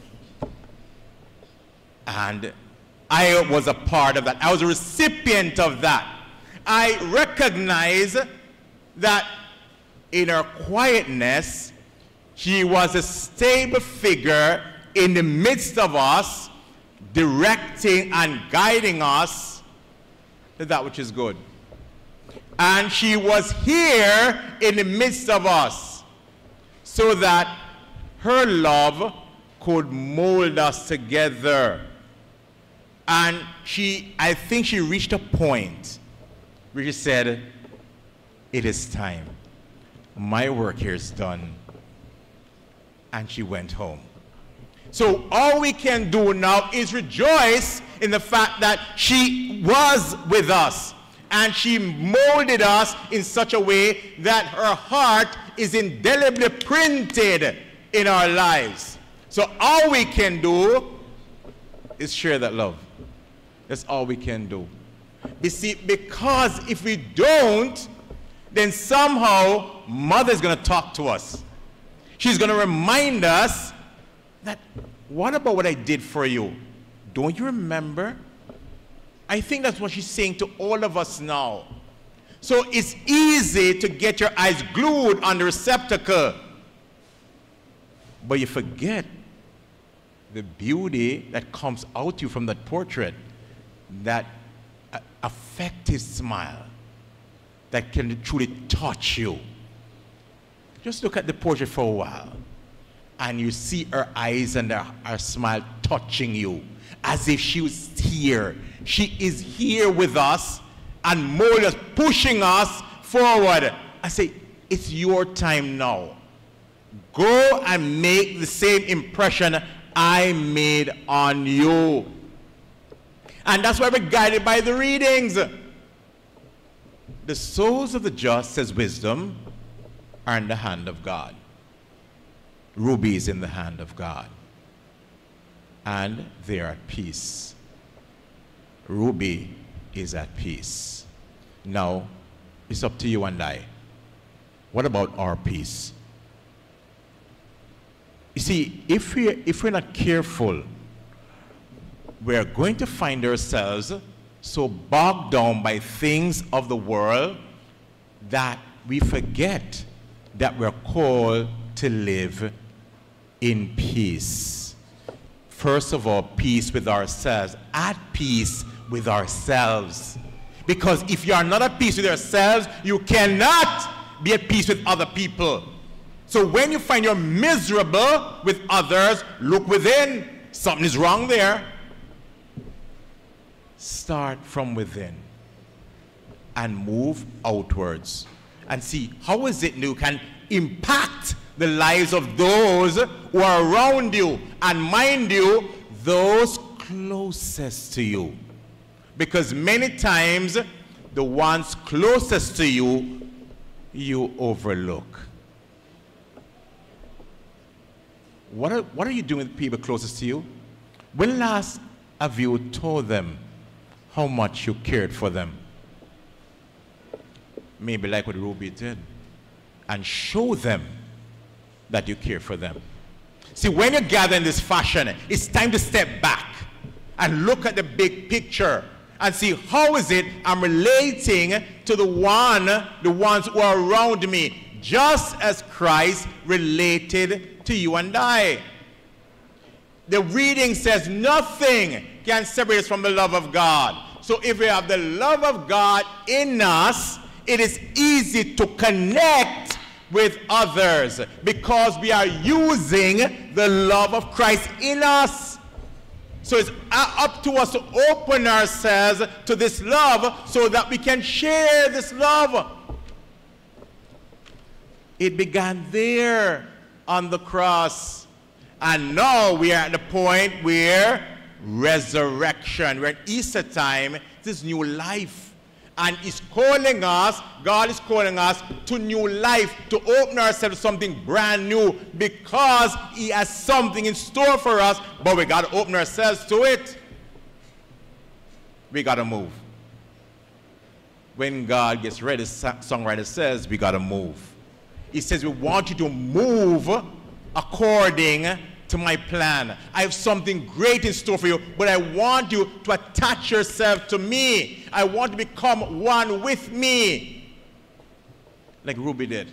And I was a part of that. I was a recipient of that. I recognize that in her quietness, she was a stable figure in the midst of us, directing and guiding us to that which is good. And she was here in the midst of us so that her love could mold us together. And she, I think she reached a point where she said, it is time. My work here is done. And she went home. So all we can do now is rejoice in the fact that she was with us and she molded us in such a way that her heart is indelibly printed in our lives. So all we can do is share that love. That's all we can do. You see, because if we don't, then somehow Mother's going to talk to us. She's going to remind us that, what about what I did for you? Don't you remember? I think that's what she's saying to all of us now. So it's easy to get your eyes glued on the receptacle, but you forget the beauty that comes out to you from that portrait, that uh, affective smile that can truly touch you. Just look at the portrait for a while, and you see her eyes and her, her smile touching you, as if she was here. She is here with us and molding us, pushing us forward. I say, it's your time now. Go and make the same impression I made on you. And that's why we're guided by the readings. The souls of the just, says wisdom, are in the hand of God. Ruby is in the hand of God. And they are at peace. Ruby is at peace. Now, it's up to you and I. What about our peace? You see, if, we, if we're not careful, we're going to find ourselves so bogged down by things of the world that we forget that we're called to live in peace. First of all, peace with ourselves. At peace with ourselves. Because if you are not at peace with yourselves, you cannot be at peace with other people. So when you find you're miserable with others, look within. Something is wrong there. Start from within and move outwards and see how is it you can impact the lives of those who are around you, and mind you, those closest to you. Because many times the ones closest to you, you overlook. What are, what are you doing with people closest to you? When last have you told them how much you cared for them? Maybe like what Ruby did. And show them that you care for them. See, when you gather in this fashion, it's time to step back and look at the big picture and see how is it I'm relating to the one, the ones who are around me, just as Christ related to you and I. The reading says nothing can separate us from the love of God. So if we have the love of God in us, it is easy to connect with others because we are using the love of Christ in us. So it's up to us to open ourselves to this love so that we can share this love. It began there on the cross. And now we are at the point where resurrection. We're in Easter time. This is new life. And he's calling us, God is calling us to new life, to open ourselves to something brand new, because he has something in store for us, but we got to open ourselves to it. We got to move. When God gets ready, the songwriter says, we got to move. He says, we want you to move according to my plan. I have something great in store for you, but I want you to attach yourself to me. I want to become one with me, like Ruby did.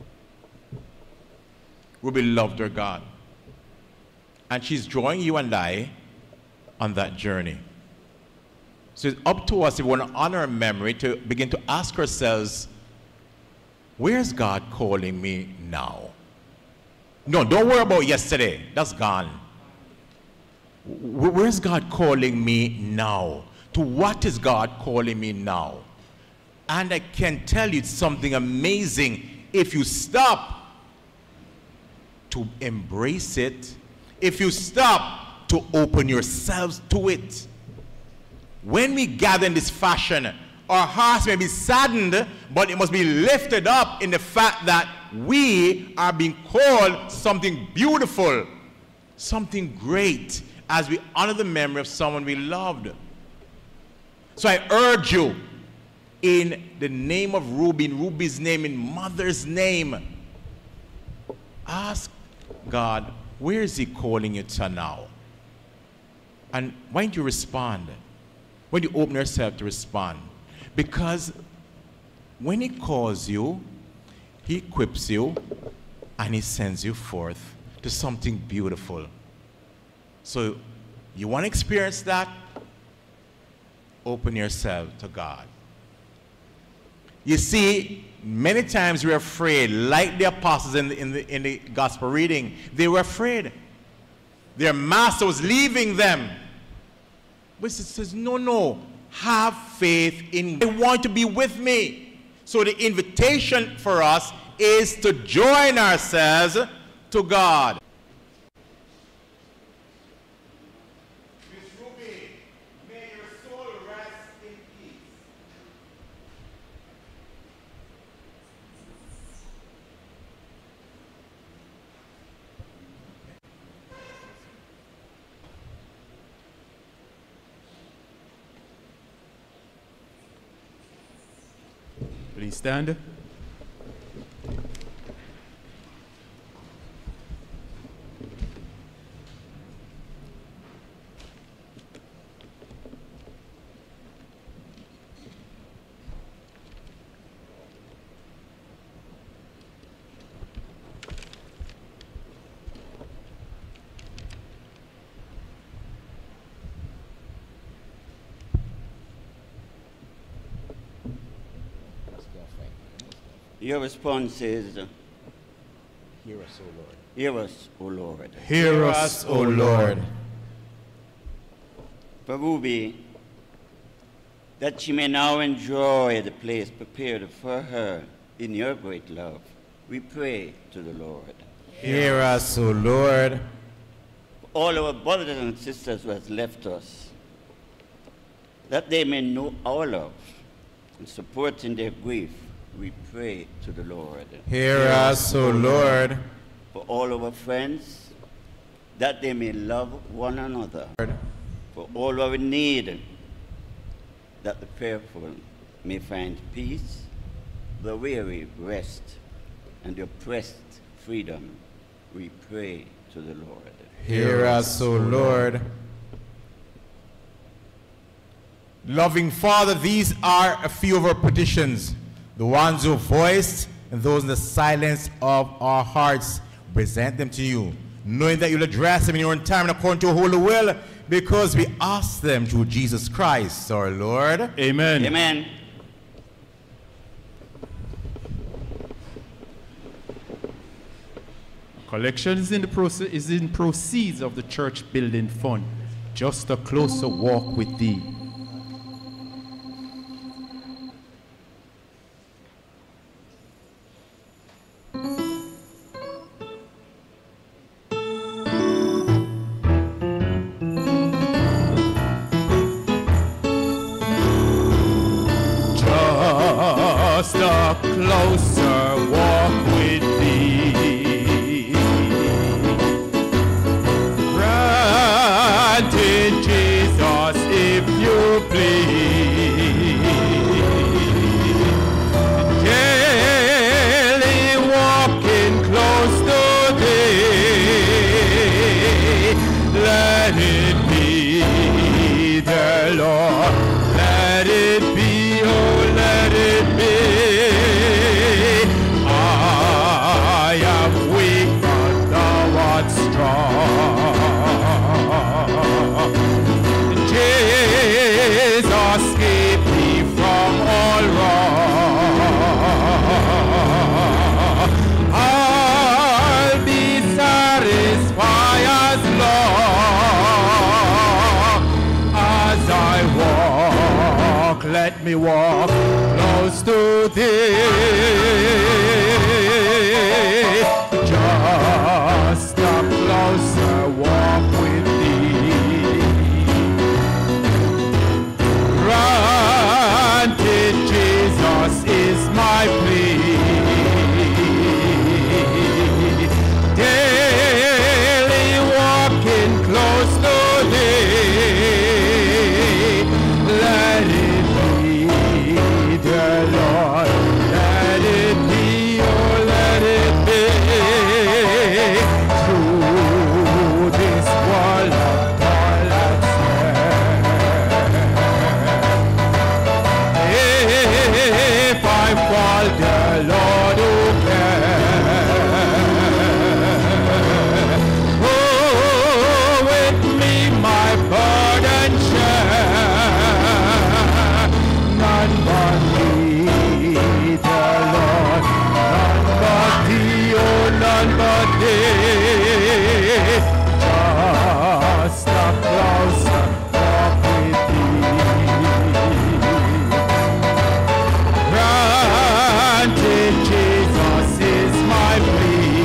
Ruby loved her God, and she's drawing you and I on that journey. So it's up to us, if we want to honor her memory, to begin to ask ourselves, where's God calling me now? No, don't worry about yesterday. That's gone. Where's God calling me now? To what is God calling me now? And I can tell you it's something amazing if you stop to embrace it, if you stop to open yourselves to it. When we gather in this fashion, our hearts may be saddened, but it must be lifted up in the fact that we are being called something beautiful, something great, as we honor the memory of someone we loved. So I urge you, in the name of Ruby, in Ruby's name, in Mother's name, ask God, where is he calling you to now? And why don't you respond? When you open yourself to respond? Because when he calls you, he equips you, and he sends you forth to something beautiful. So you want to experience that? Open yourself to God. You see, many times we're afraid, like the apostles in the, in the, in the gospel reading. They were afraid. Their master was leaving them. But he says, no, no, have faith in me. They want to be with me. So the invitation for us is to join ourselves to God. Miss Ruby, may your soul rest in peace. Please stand. Your response is, hear us, O Lord. Hear us, O Lord. Hear us, O Lord. For Ruby, that she may now enjoy the place prepared for her in your great love, we pray to the Lord. Hear us, O Lord. For all our brothers and sisters who have left us, that they may know our love and support in their grief, we pray to the Lord. Hear us, O Lord. For all our friends, that they may love one another. For all our need, that the fearful may find peace, the weary rest, and the oppressed freedom, we pray to the Lord. Hear us, O Lord. Loving Father, these are a few of our petitions. The ones who voiced and those in the silence of our hearts, present them to you, knowing that you'll address them in your own time and according to your holy will, because we ask them through Jesus Christ, our Lord. Amen. Amen. Collection is in the process is in proceeds of the church building fund. Just a closer walk with thee. let it be, dear Lord. Let it be, oh, let it be. I am weak, but thou art strong. Jesus, keep me from all wrong. I'll be satisfied as long as I walk. Let me walk close to thee. Just a closer walk with thee. Granted, Jesus is my plea. Daily walking close to thee. Let it be, dear Lord. Let it be, oh, let it be. Through this wall of toilet if I fall, dear Lord, who can? Oh, with me my burden share. None but thee, dear Lord. None but thee, oh, none but thee. Just a closer walk with thee. Granted, Jesus is my plea.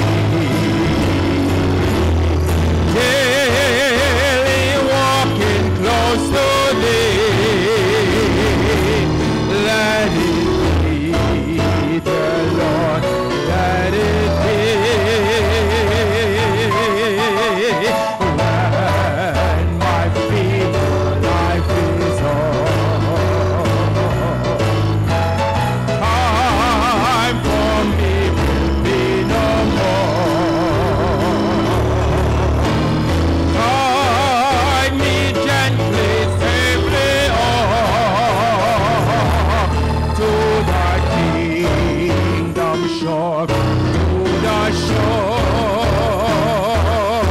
Daily walking close to thee. Let it be, dear Lord. Let it be. When my feeble life is o'er, time for me will be no more. Guide me gently, safely on to the kingdom shore, to the shore.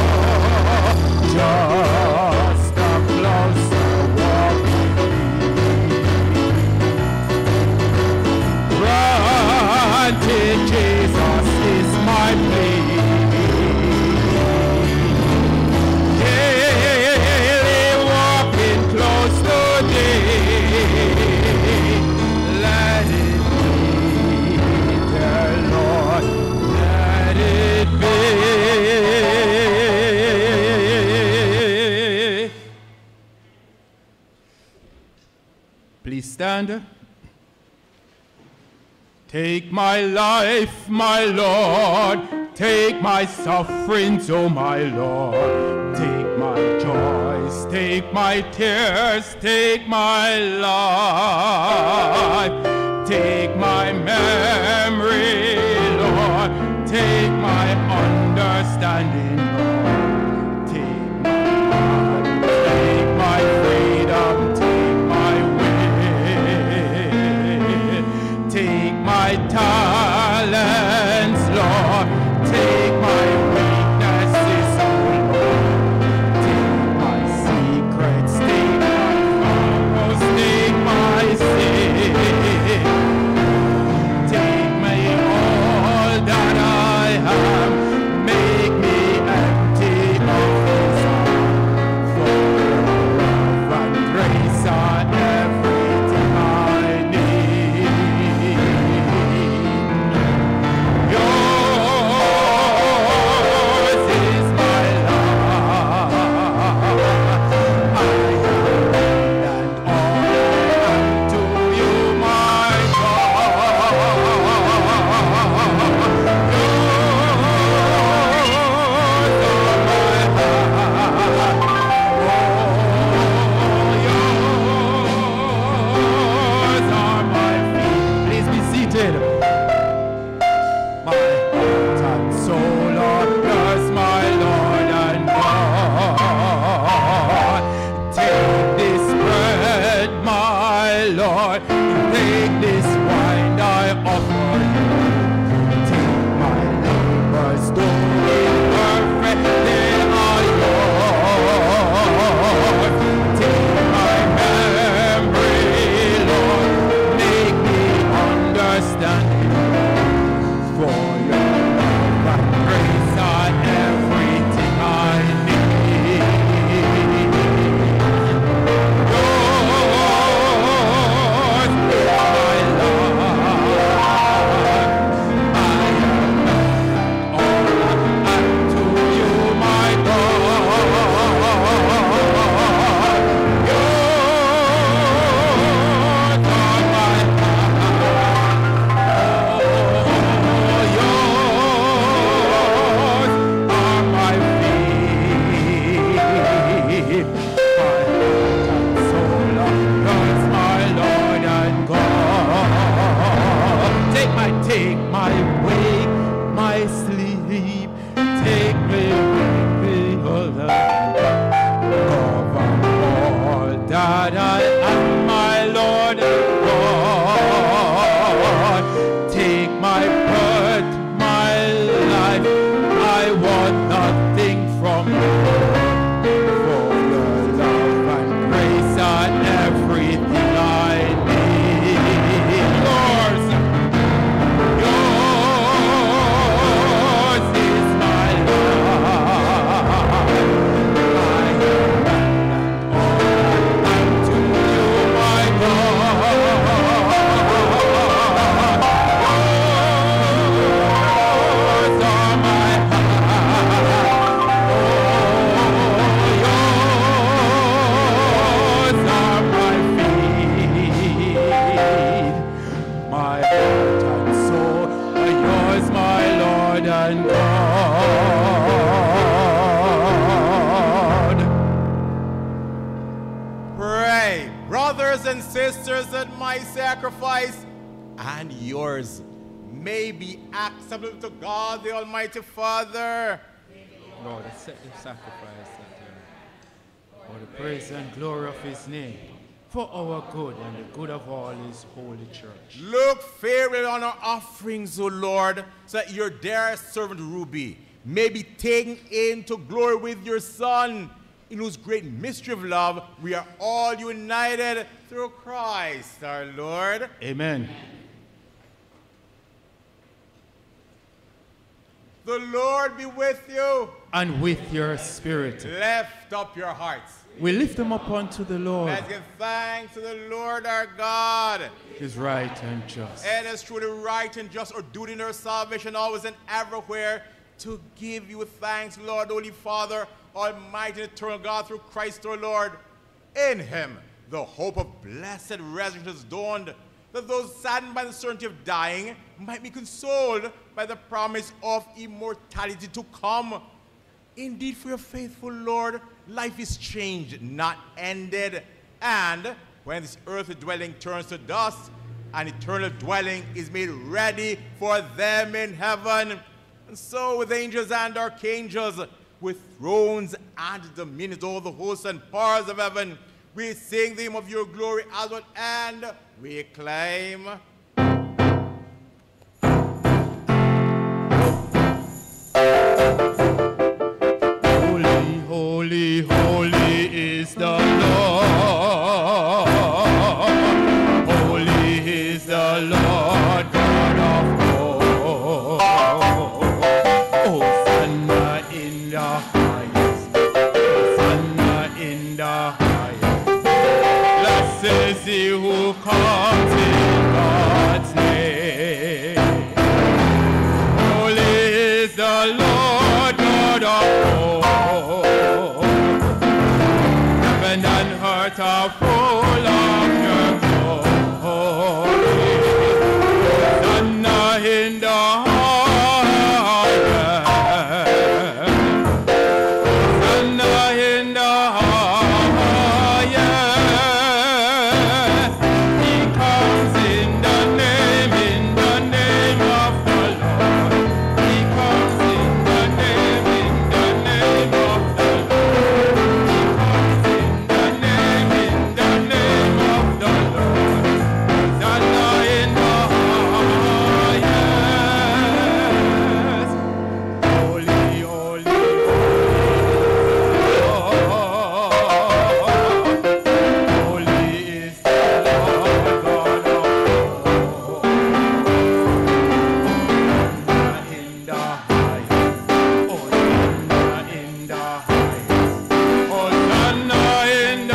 Just a closer walk with thee. Granted, Jesus is my plea. Daily walking close to thee. Let it be, dear Lord. Let it be. Please stand. Take my life, my Lord. Take my sufferings, oh my Lord. Take my joys, take my tears, take my life. Take my memory, Lord. Take my understanding, Lord. Take my mind, take my freedom, take my will. Take my talents, Lord. Take my weaknesses, oh Lord. Take my secrets, take my sorrows, take my sin. Take me all that I am, make me and sisters, that my sacrifice and yours may be acceptable to God, the Almighty Father. Lord, accept the sacrifice for the praise and glory of his name, for our good and the good of all his holy church. Look favorably on our offerings, O Lord, so that your dear servant Ruby may be taken into glory with your Son, in whose great mystery of love we are all united through Christ our Lord. Amen. The Lord be with you. And with your spirit. Lift up your hearts. We lift them up unto the Lord. Let's give thanks to the Lord our God. It is right and just. It is truly right and just, our duty in our salvation, always and everywhere, to give you thanks, Lord, Holy Father, Almighty and eternal God, through Christ our Lord. In him, the hope of blessed resurrection is dawned, that those saddened by the certainty of dying might be consoled by the promise of immortality to come. Indeed, for your faithful Lord, life is changed, not ended. And when this earthly dwelling turns to dust, an eternal dwelling is made ready for them in heaven. And so with angels and archangels, with thrones and dominions, all the hosts and powers of heaven, we sing the hymn of your glory as well, and we acclaim. Holy, holy, holy is the Lord. Holy is the Lord God of hosts. Hosanna in the highest. Hosanna in the highest. Blessed is he who comes in God's name. Holy is the Lord God of hosts. Heaven and earth are full of your glory. Hosanna in the highest. Hosanna in the highest. He comes in the name, in the name of the Lord. He comes in the name, in the name of the Lord. He comes in the name, in the name of the Lord. Hosanna in the highest. Holy, holy, holy is the Lord God of hosts. In the highest, Hosanna in the highest, Hosanna in the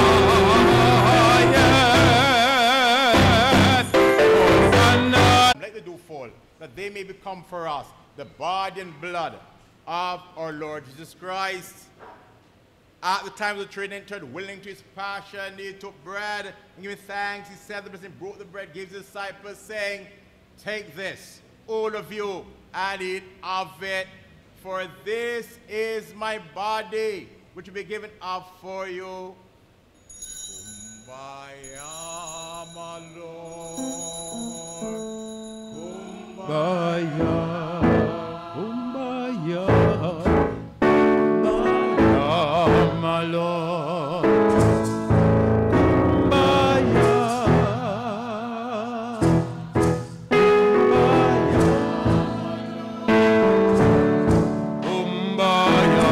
highest, Hosanna. Let the dew fall, that they may become for us the body and blood of our Lord Jesus Christ. At the time of the trade entered, willing to his passion, he took bread and giving thanks. He said the blessing, broke the bread, gave his disciples, saying, "Take this, all of you, and eat of it, for this is my body, which will be given up for you." Kumbaya, my Lord. Kumbaya, kumbaya, kumbaya, my Lord. Kumbaya, kumbaya,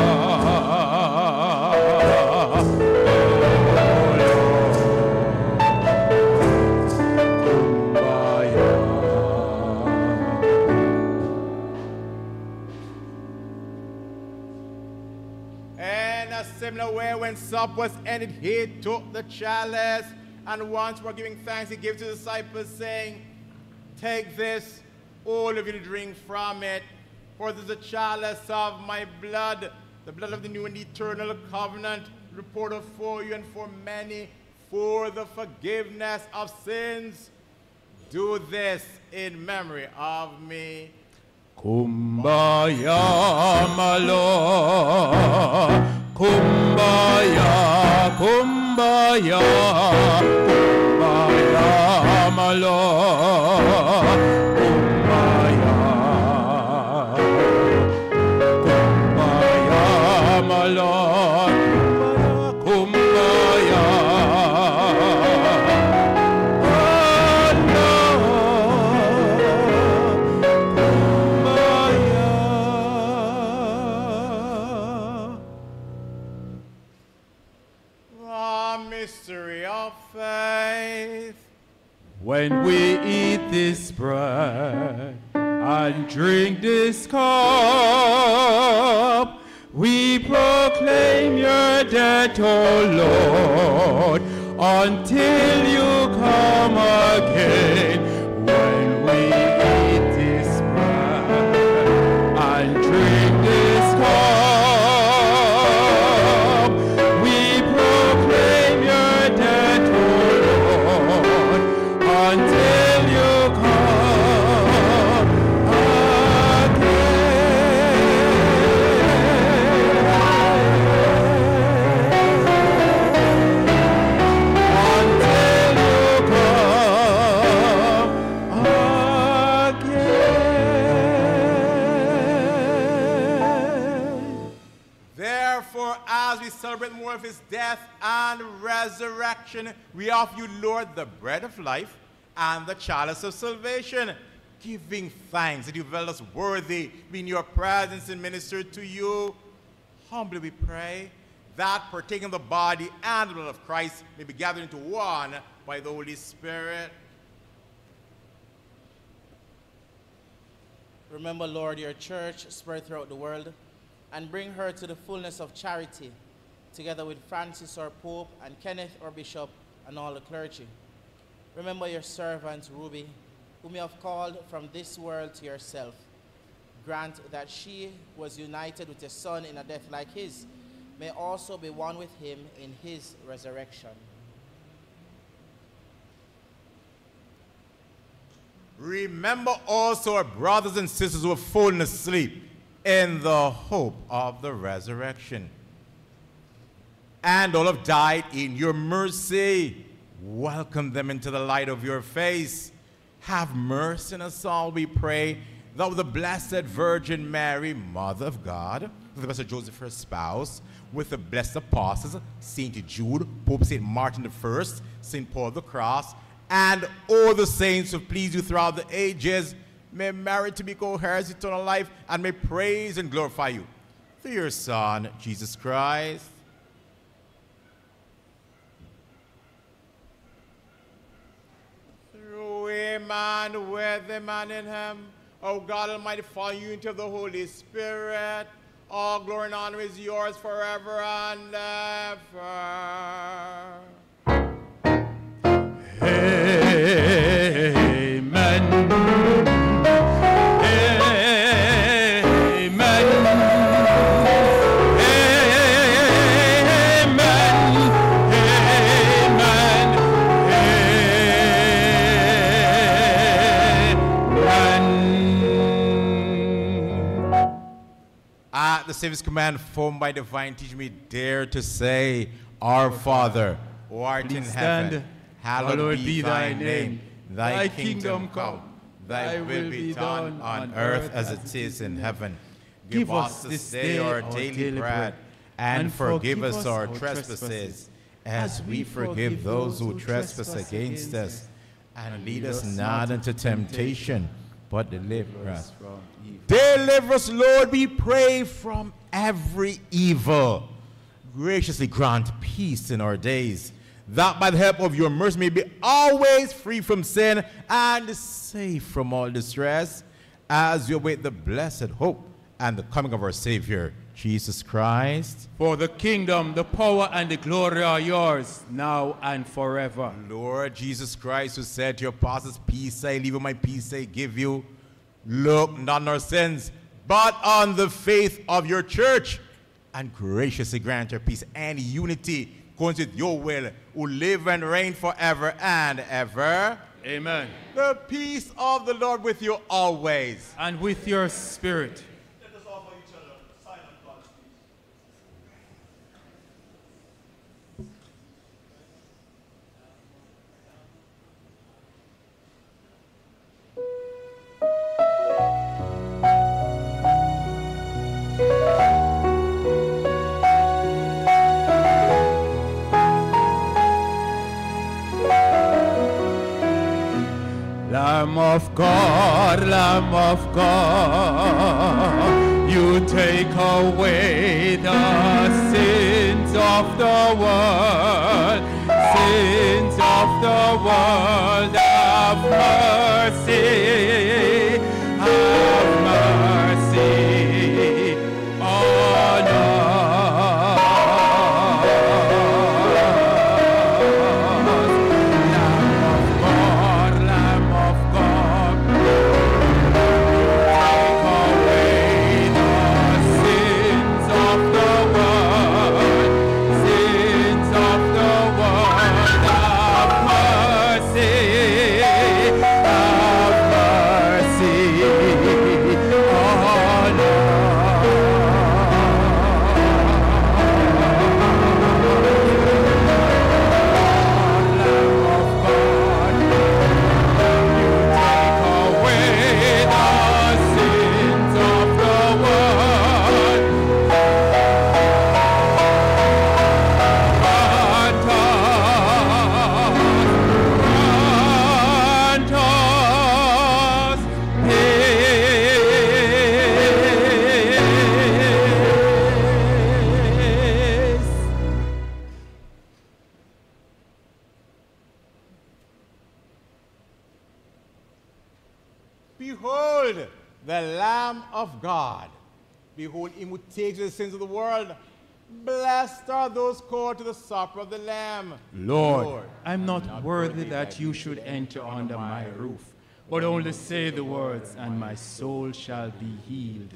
In a similar way, when supper was ended, he took the chalice, and once more giving thanks, he gave to the disciples, saying, "Take this, all of you, to drink from it, for this is the chalice of my blood, the blood of the new and eternal covenant, reported for you and for many, for the forgiveness of sins. Do this in memory of me." Kumbaya, my Lord. Kumbaya, kumbaya. kumbaya, kumbaya, my Lord, kumbaya, kumbaya, my Lord, kumbaya, oh The mystery of faith. When we eat this bread and drink this cup, we proclaim your death, O Lord, until you come again. When we eat this bread and drink this cup, we proclaim your death, O Lord, until you come Therefore, as we celebrate more of his death and resurrection, we offer you, Lord, the bread of life and the chalice of salvation, giving thanks that you've held us worthy to be in your presence and minister to you. Humbly we pray that partaking of the body and the blood of Christ may be gathered into one by the Holy Spirit. Remember, Lord, your church spread throughout the world, and bring her to the fullness of charity, together with Francis, our Pope, and Kenneth, our Bishop, and all the clergy. Remember your servant, Ruby, whom you have called from this world to yourself. Grant that she was united with your Son in a death like his, may also be one with him in his resurrection. Remember also our brothers and sisters who have fallen asleep in the hope of the resurrection, and all have died in your mercy. Welcome them into the light of your face. Have mercy on us all, we pray, that with the Blessed Virgin Mary, Mother of God, with the Blessed Joseph, her spouse, with the blessed apostles, Saint Jude, Pope Saint Martin the First, Saint Paul the Cross, and all the saints who please you throughout the ages, may merit to be co-heirs of eternal life, and may praise and glorify you through your Son, Jesus Christ. Through him and with him and in him, O God Almighty, follow you into the Holy Spirit. All glory and honor is yours forever and ever. Amen. At the Savior's command, formed by divine teaching, we dare to say, Our Father, who art in heaven, hallowed be thy name. Thy kingdom come, thy will be done on earth as it is in heaven. Give us this day our daily bread, and forgive us our trespasses, as we forgive those who trespass against us. And lead us not into temptation, but deliver us from evil. Deliver us, Lord, we pray, from every evil. Graciously grant peace in our days, that by the help of your mercy may be always free from sin and safe from all distress, as we await the blessed hope and the coming of our Savior, Jesus Christ. For the kingdom, the power, and the glory are yours, now and forever. Lord Jesus Christ, who said to your apostles, Peace I leave you, my peace I give you, look not on our sins, but on the faith of your church, and graciously grant her peace and unity, according with your will, who live and reign forever and ever. Amen. The peace of the Lord with you always. And with your spirit. Let us offer each other silent God's peace. Lamb of God, Lamb of God, you take away the sins of the world, sins of the world. Have mercy, have mercy on us. Behold, the Lamb of God. Behold him who takes away the sins of the world. Blessed are those called to the supper of the Lamb. Lord, Lord I'm not, not worthy that you should enter under my roof, but only say the words, and my soul shall be healed.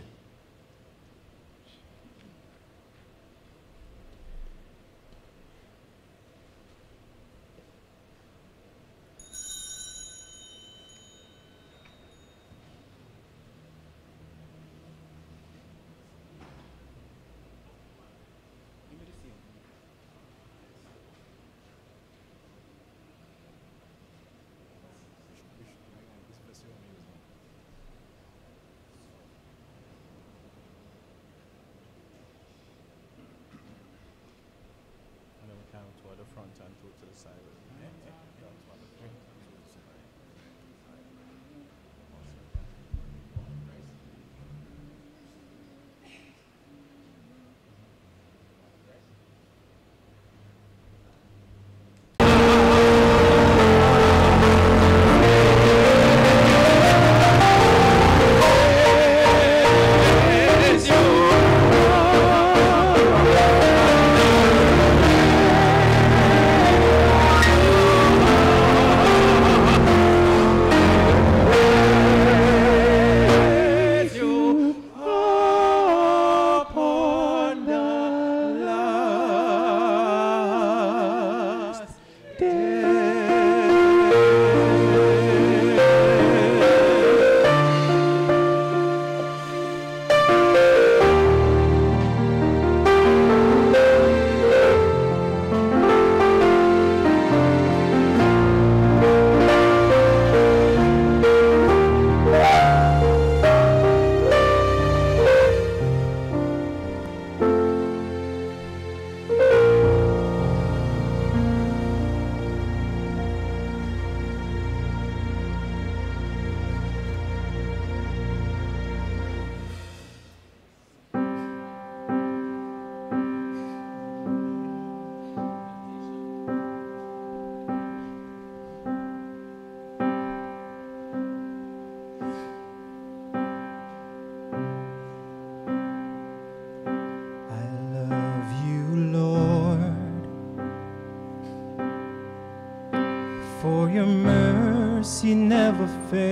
mercy never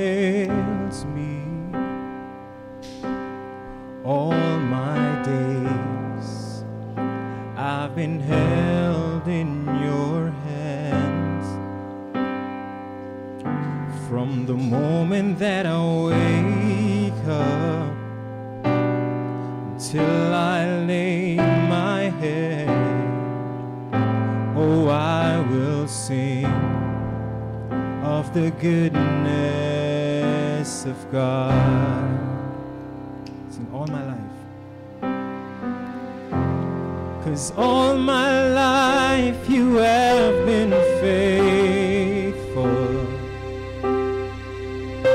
fails me. All my days I've been held in your hands. From the moment that I wake up till I lay my head, oh, I will sing of the goodness of God. Sing all my life. 'Cause all my life you have been faithful.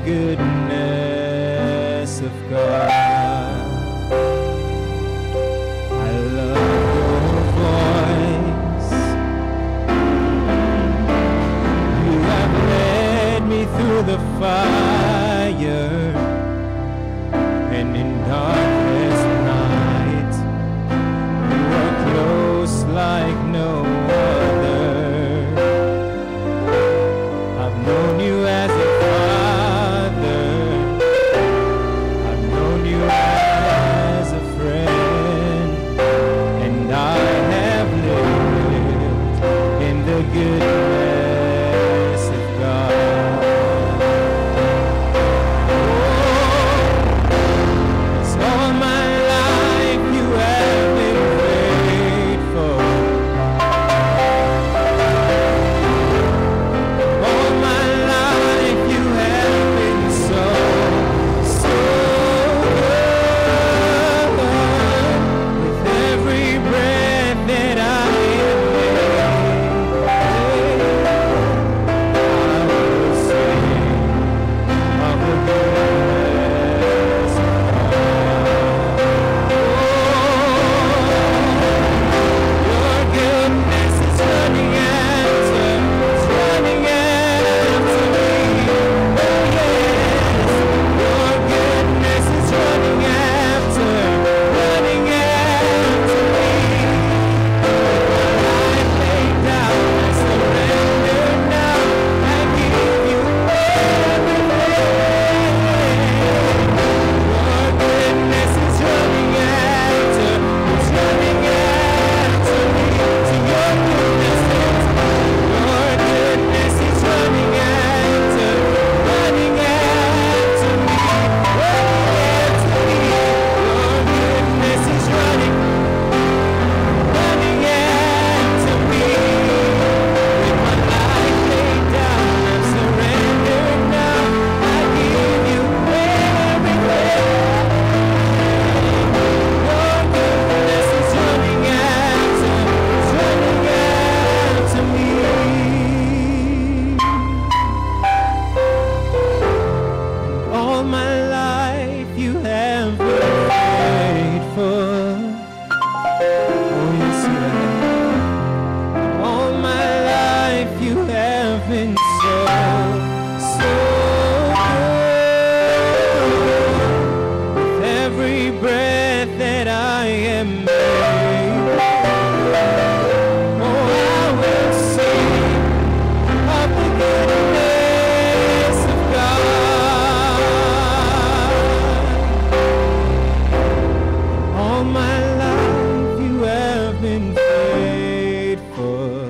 goodness of God. I love your voice. You have led me through the fire, and in darkest night, you are close like no other. I've known you as a father, I've known you as a friend, and I have lived in the goodness of God. Oh, it's all my life you have been faithful. All my life you have been so, so good. With every breath that I am able, I will sing of the goodness of God. Your goodness is running after, it's running after me. Oh yes, your goodness is running after, running after me. With my life laid down, I surrender now. I give you everything. Your goodness is running after, it's running after me. To your goodness is, your goodness is running after, running after me, running after me. Your goodness is running, running after me. With my life laid down, I'm surrendered now. I give you everything. Your goodness is running after, it's running after me. All my life you have been faithful. Oh yes you have. All my life you have been so, so good. With every breath that I am able, oh I will sing of the goodness of God. All my life you have been faithful.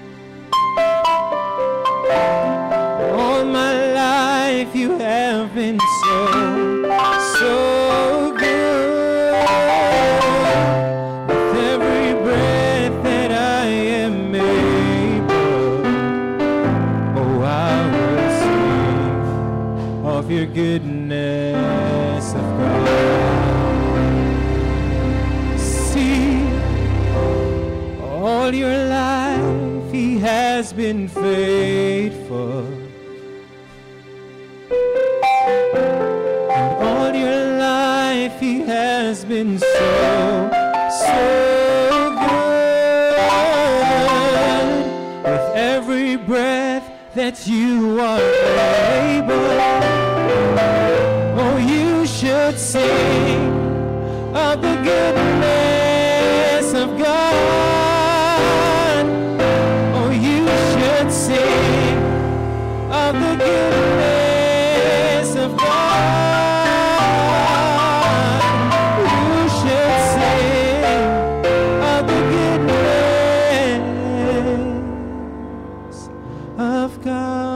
All my life you have been so, so good. With every breath that I am able, oh I will sing of your goodness of God. See, all your life he has been faithful. And all your life he has been so, so good. With every breath that you are able, oh you should sing of the goodness of God. Oh you should sing of the goodness of God. You should sing of the goodness of God.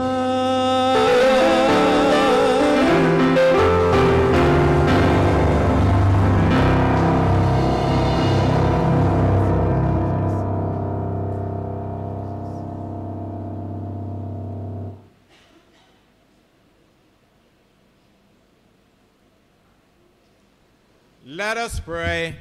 Let us pray.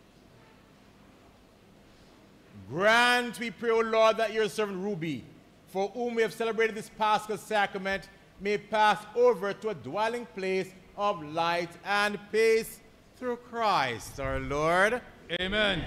Grant, we pray, O Lord, that your servant Ruby for whom we have celebrated this Paschal sacrament, may pass over to a dwelling place of light and peace through Christ our Lord. Amen.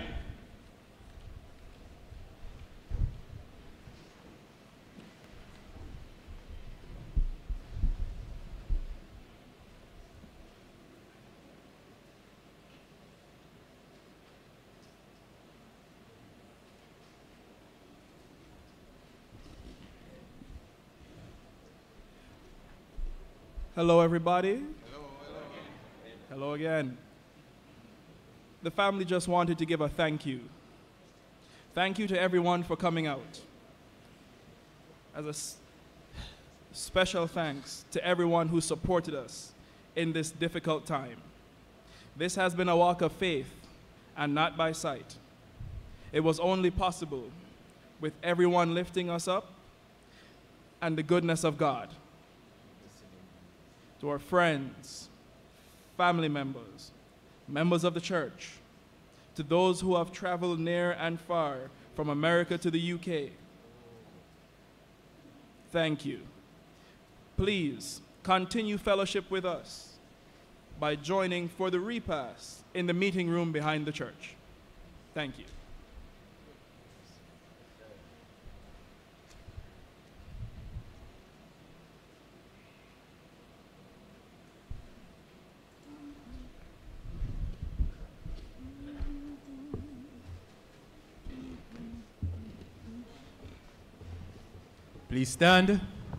Hello, everybody. Hello, hello. Hello again. The family just wanted to give a thank you. Thank you to everyone for coming out. As a s special thanks to everyone who supported us in this difficult time. This has been a walk of faith and not by sight. It was only possible with everyone lifting us up and the goodness of God. To our friends, family members, members of the church, to those who have traveled near and far from America to the U K, thank you. Please continue fellowship with us by joining for the repast in the meeting room behind the church. Thank you. Please stand.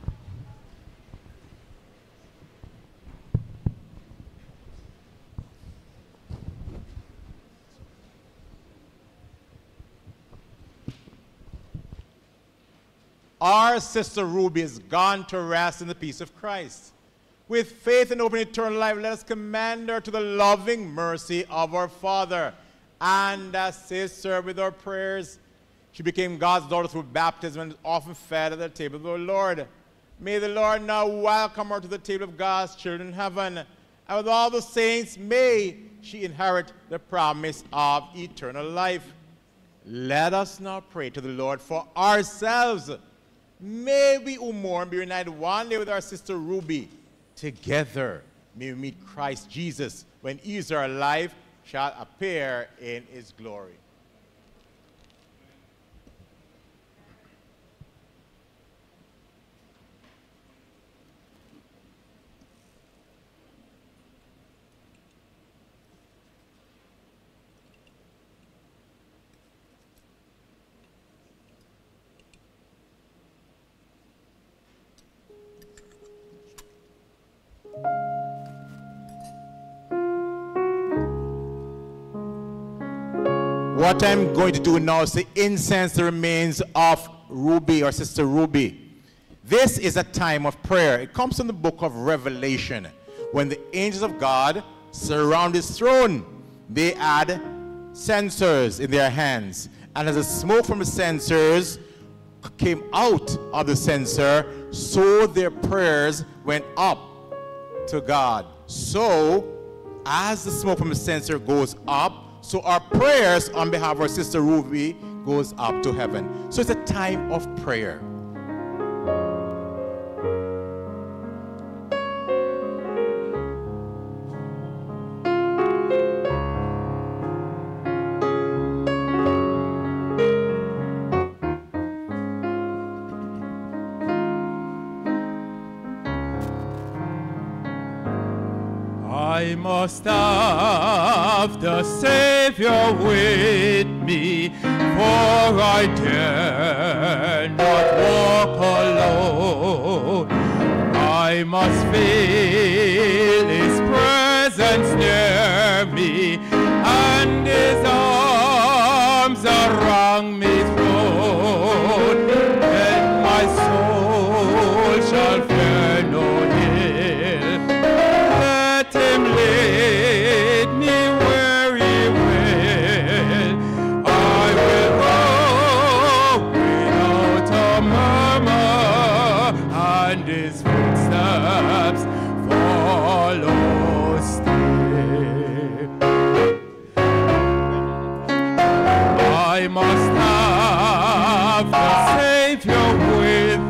Our sister Ruby is gone to rest in the peace of Christ. With faith and open eternal life, let us commend her to the loving mercy of our Father and assist her with our prayers. She became God's daughter through baptism and is often fed at the table of the Lord. May the Lord now welcome her to the table of God's children in heaven. And with all the saints, may she inherit the promise of eternal life. Let us now pray to the Lord for ourselves. May we who mourn be united one day with our sister Ruby. Together may we meet Christ Jesus when he is our life shall appear in his glory. What I'm going to do now is to incense the remains of Ruby, or Sister Ruby. This is a time of prayer. It comes from the book of Revelation. When the angels of God surround his throne, they had censers in their hands. And as the smoke from the censers came out of the censer, so their prayers went up to God. So, as the smoke from the censer goes up, so our prayers on behalf of our sister Ruby goes up to heaven. So it's a time of prayer. I must have the Savior with me, for I dare not walk alone. I must feel his presence near me, and his arms around me thrown. Then my soul shall fear no ill. Let him lead me where he will. I will go without a murmur, and his footsteps follow still. I must have the Savior with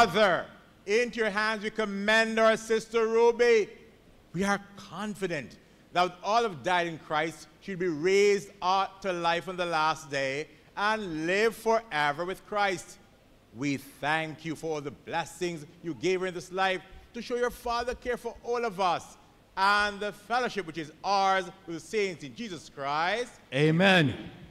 Father, into your hands we commend our sister Ruby. We are confident that with all have died in Christ, she'll be raised up to life on the last day and live forever with Christ. We thank you for all the blessings you gave her in this life to show your Father care for all of us and the fellowship which is ours with the saints in Jesus Christ. Amen.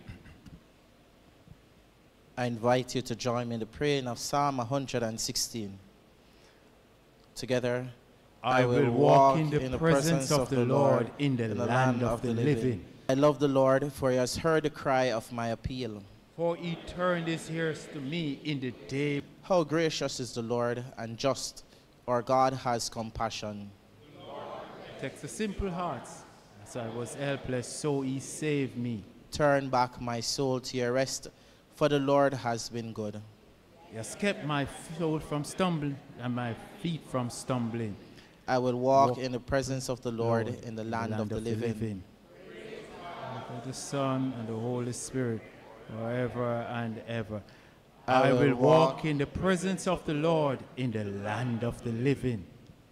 I invite you to join me in the praying of Psalm one hundred sixteen. Together, I, I will walk in the, in the presence, presence of the Lord in the, in the land, land of the living. living. I love the Lord, for he has heard the cry of my appeal. For he turned his ears to me in the day. How gracious is the Lord, and just, our God has compassion. Takes the simple hearts. As I was helpless, so he saved me. Turn back my soul to your rest, for the Lord has been good. He has kept my soul from stumbling and my feet from stumbling. I will walk, walk in the presence of the Lord, Lord in the land, the land of, the, of living. the living. The Son and the Holy Spirit, forever and ever. I, I will, will walk, walk in the presence of the Lord in the land of the living.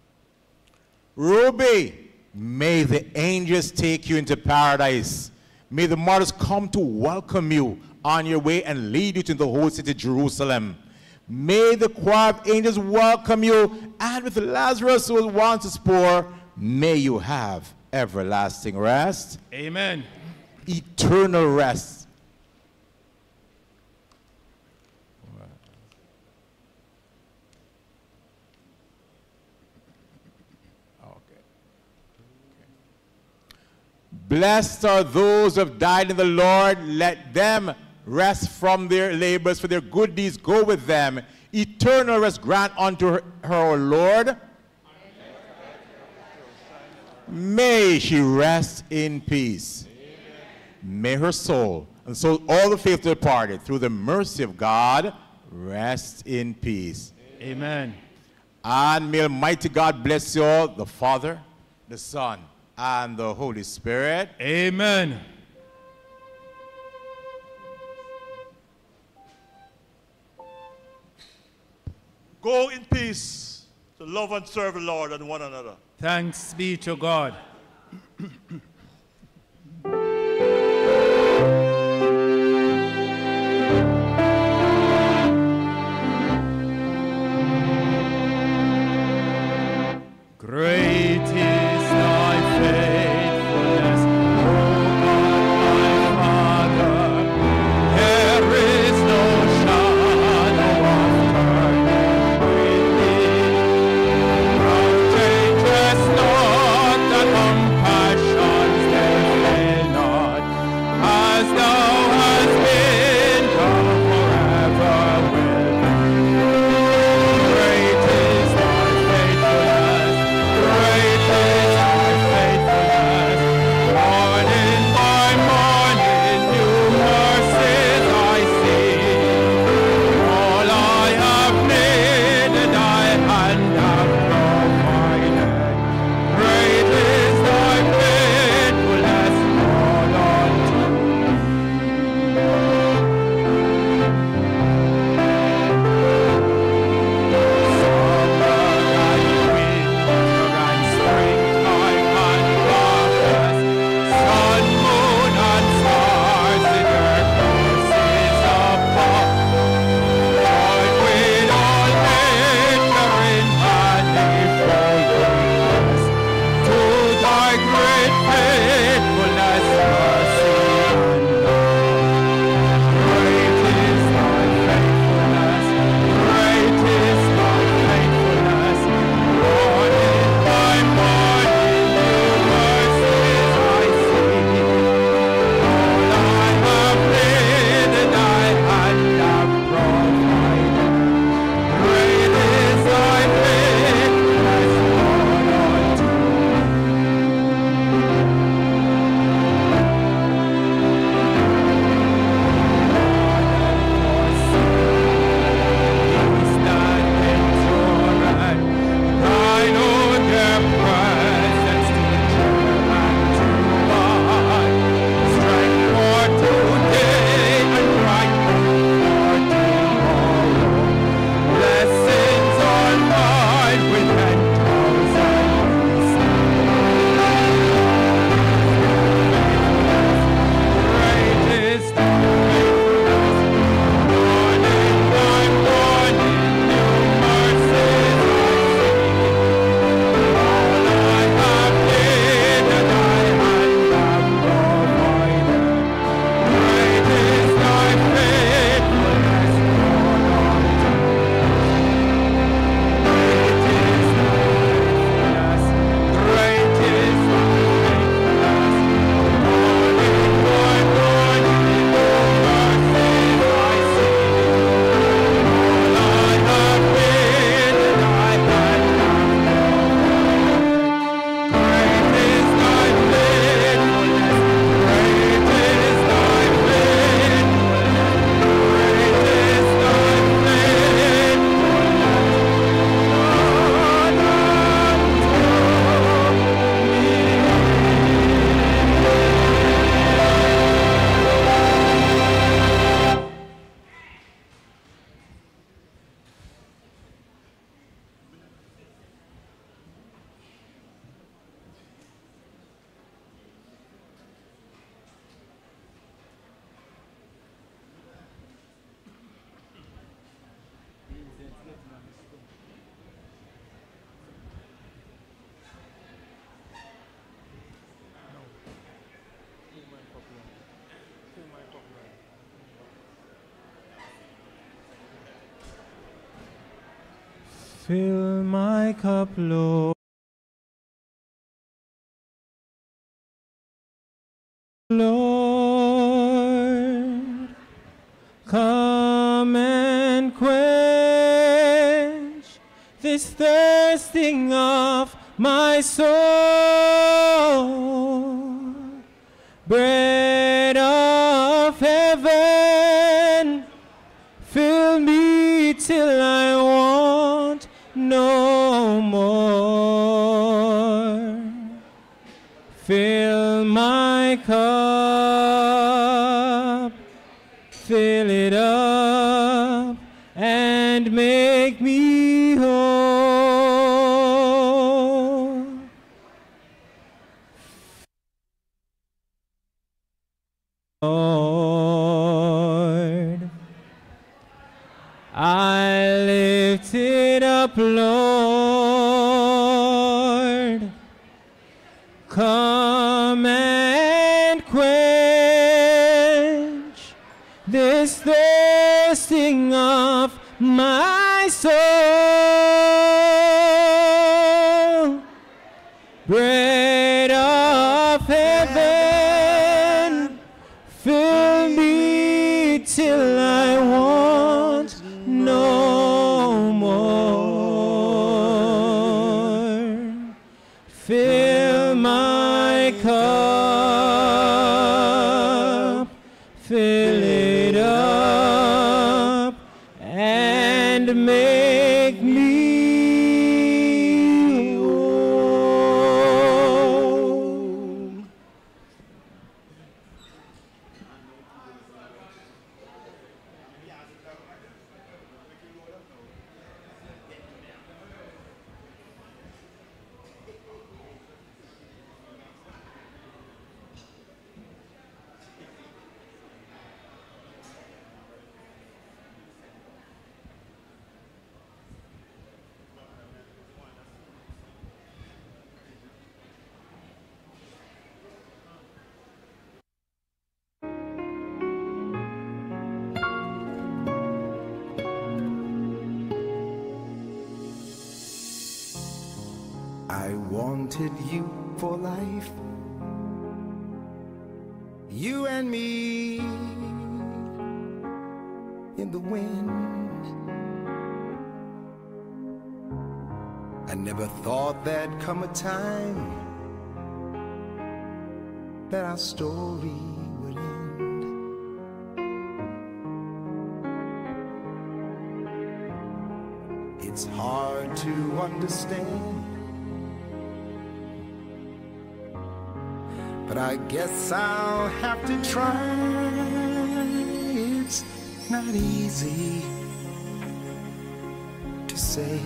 Ruby, may the angels take you into paradise. May the martyrs come to welcome you on your way and lead you to the whole city, Jerusalem. May the choir of angels welcome you, and with Lazarus who wants us poor, may you have everlasting rest. Amen. Eternal rest. Blessed are those who have died in the Lord. Let them rest from their labors, for their good deeds go with them. Eternal rest grant unto her, her O Lord. May she rest in peace. Amen. May her soul, and so all the faithful departed, through the mercy of God, rest in peace. Amen. And may Almighty God bless you all, the Father, the Son, and the Holy Spirit. Amen. Go in peace to love and serve the Lord and one another. Thanks be to God. Great is thy faithfulness, O God, my Father. There is no shadow of turning with thee. Thou changest not thy compassion. Fill my cup, Lord. Lord, come and quench this thirsting of my soul. Bread of heaven, fill me till I want no more. Fill my cup, fill it up, and make me whole. Lord, I lift it up, Lord. Come and quench this thirsting of my soul. Bread of heaven, fill me till I want no more. Fill my cup, fill it up, and make me whole. I wanted you for life, you and me in the wind. I never thought there'd come a time that our story would end. It's hard to understand, but I guess I'll have to try. It's not easy to say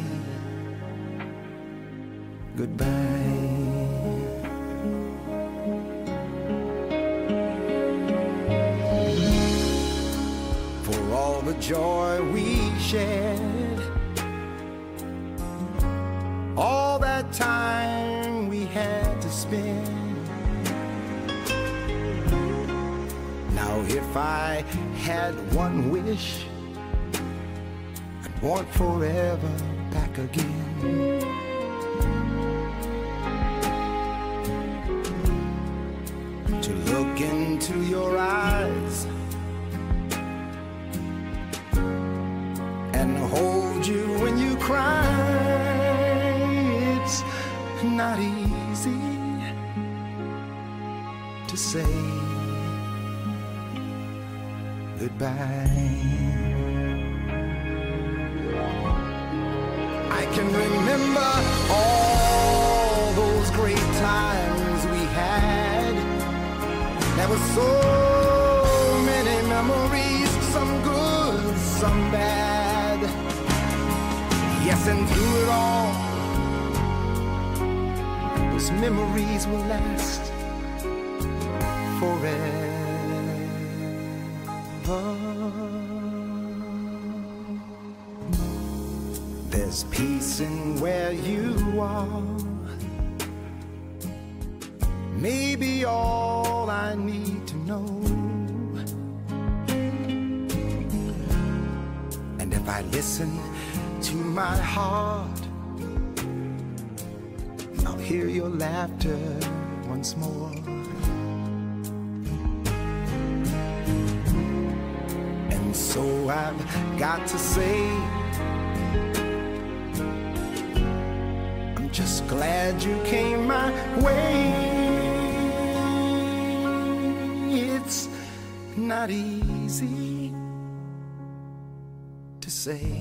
goodbye. For all the joy we shared, all that time we had to spend. Now if I had one wish, I'd want forever back again. To look into your eyes and hold you when you cry. It's not easy to say goodbye. I can remember all those great times we had. There were so many memories, some good, some bad. Yes, and through it all, those memories will last forever. There's peace in where you are, maybe all I need to know. And if I listen to my heart. I'll hear your laughter once more. And so I've got to say, I'm just glad you came my way. It's not easy to say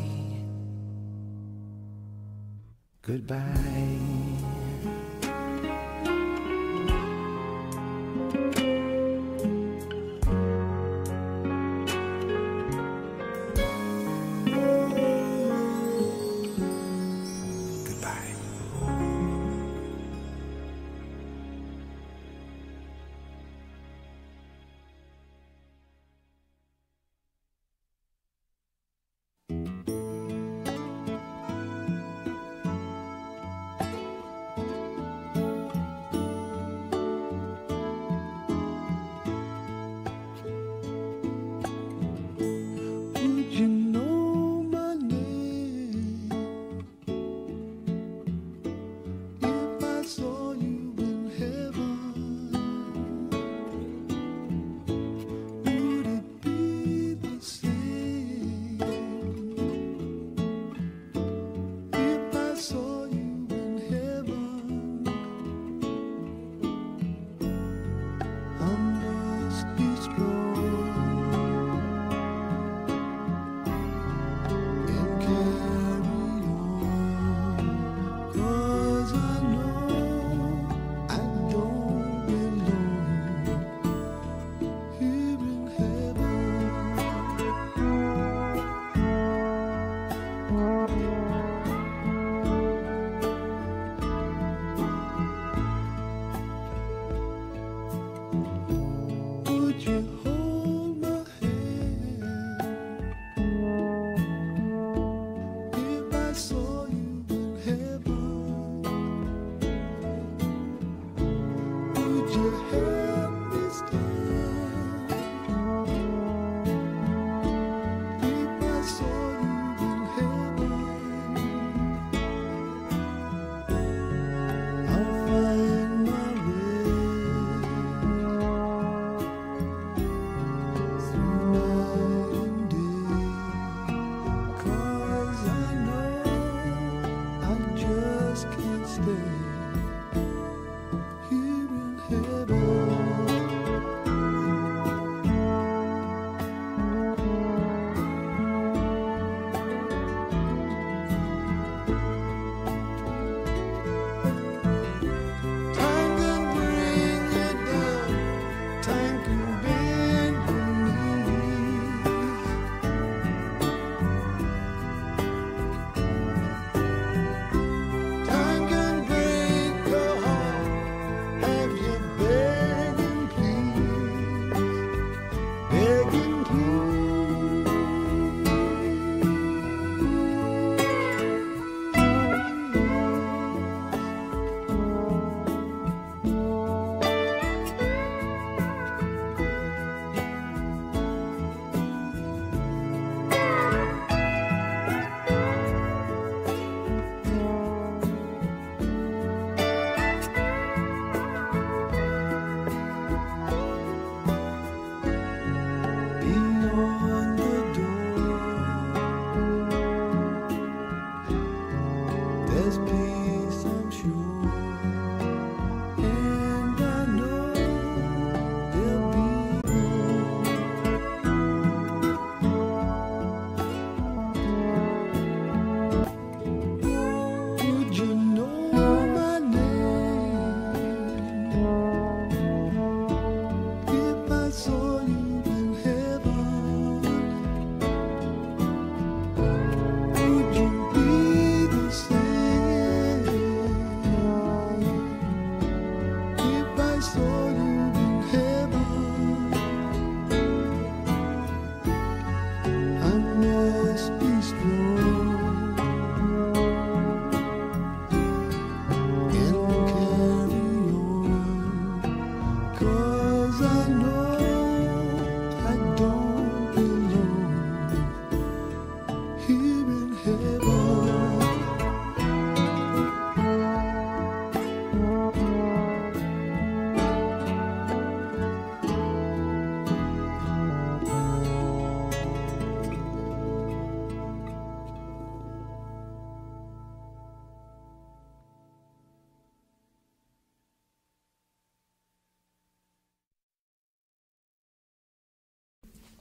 goodbye.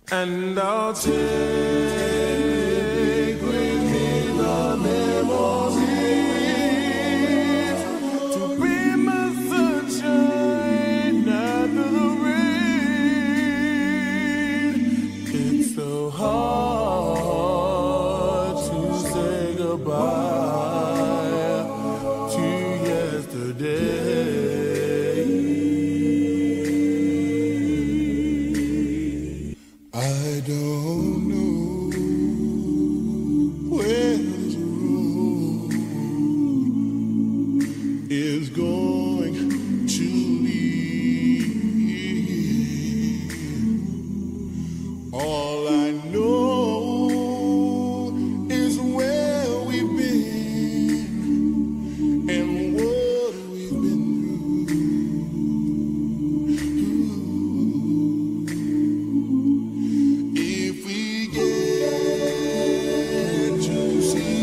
And I'll take with me the memories to be my sunshine after the rain. It's so hard to say goodbye to yesterday. I don't know where this road is going to lead. All I know is where we've been and what we've been if we get to see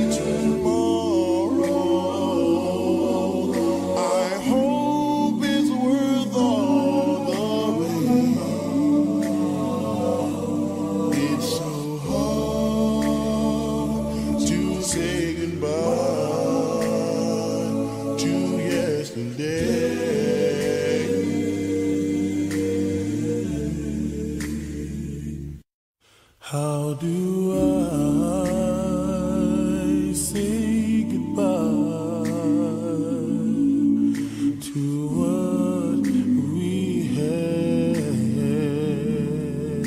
tomorrow, I hope it's worth all the wait. It's so hard to say goodbye to yesterday. How do I say goodbye to what we had?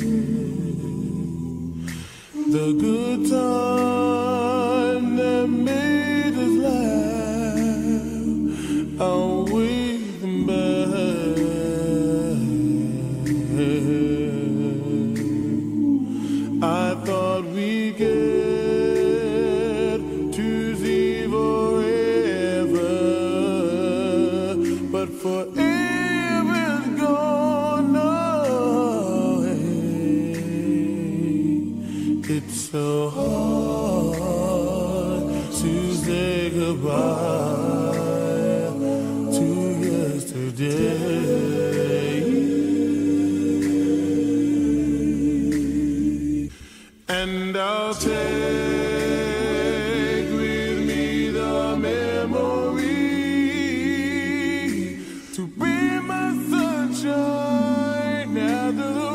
The good time that made us laugh, I'll wait them back. I thought we get to see forever, but forever's gone away. It's so hard to say goodbye to yesterday. And I'll take with me the memory to be my sunshine after the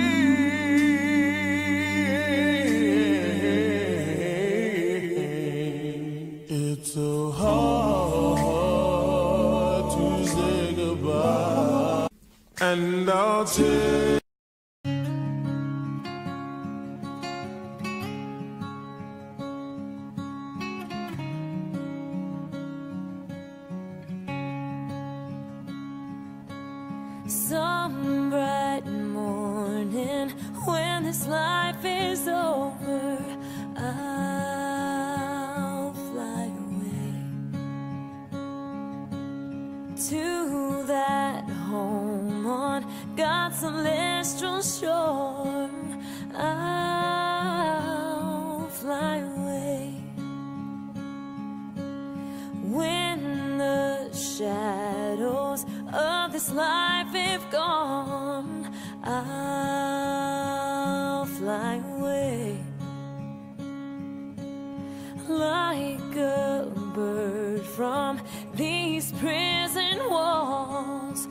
rain. It's so hard to say goodbye. And I'll take some bright morning when this life is over, I'll fly away to that home on God's celestial shore. I'll fly away when the shadows of this life have gone. I'll fly away like a bird from these prison walls.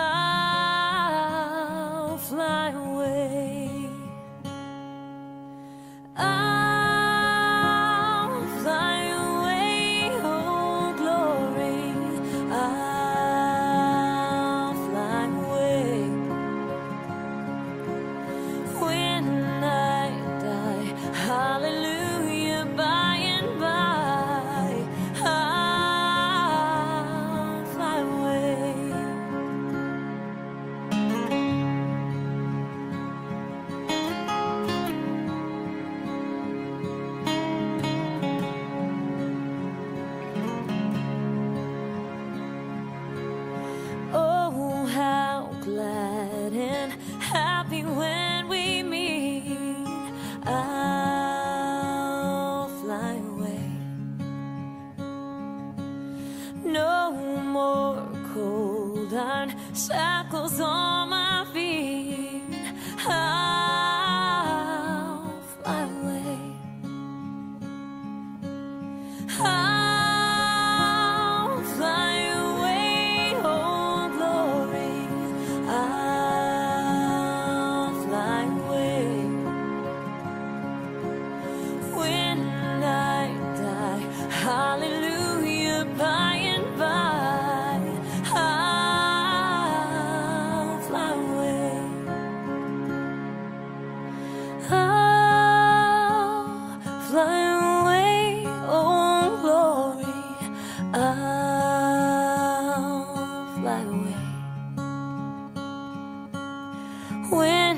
I'll fly away. I'll fly away, oh glory. I'll fly away when I die. Hallelujah, by and by. I'll fly away.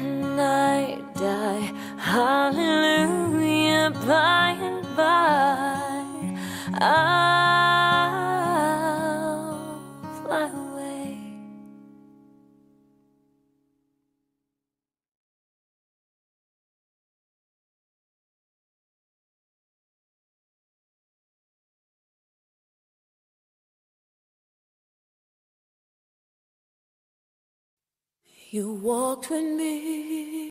when I die, hallelujah, by and by, I'll fly away. You walked with me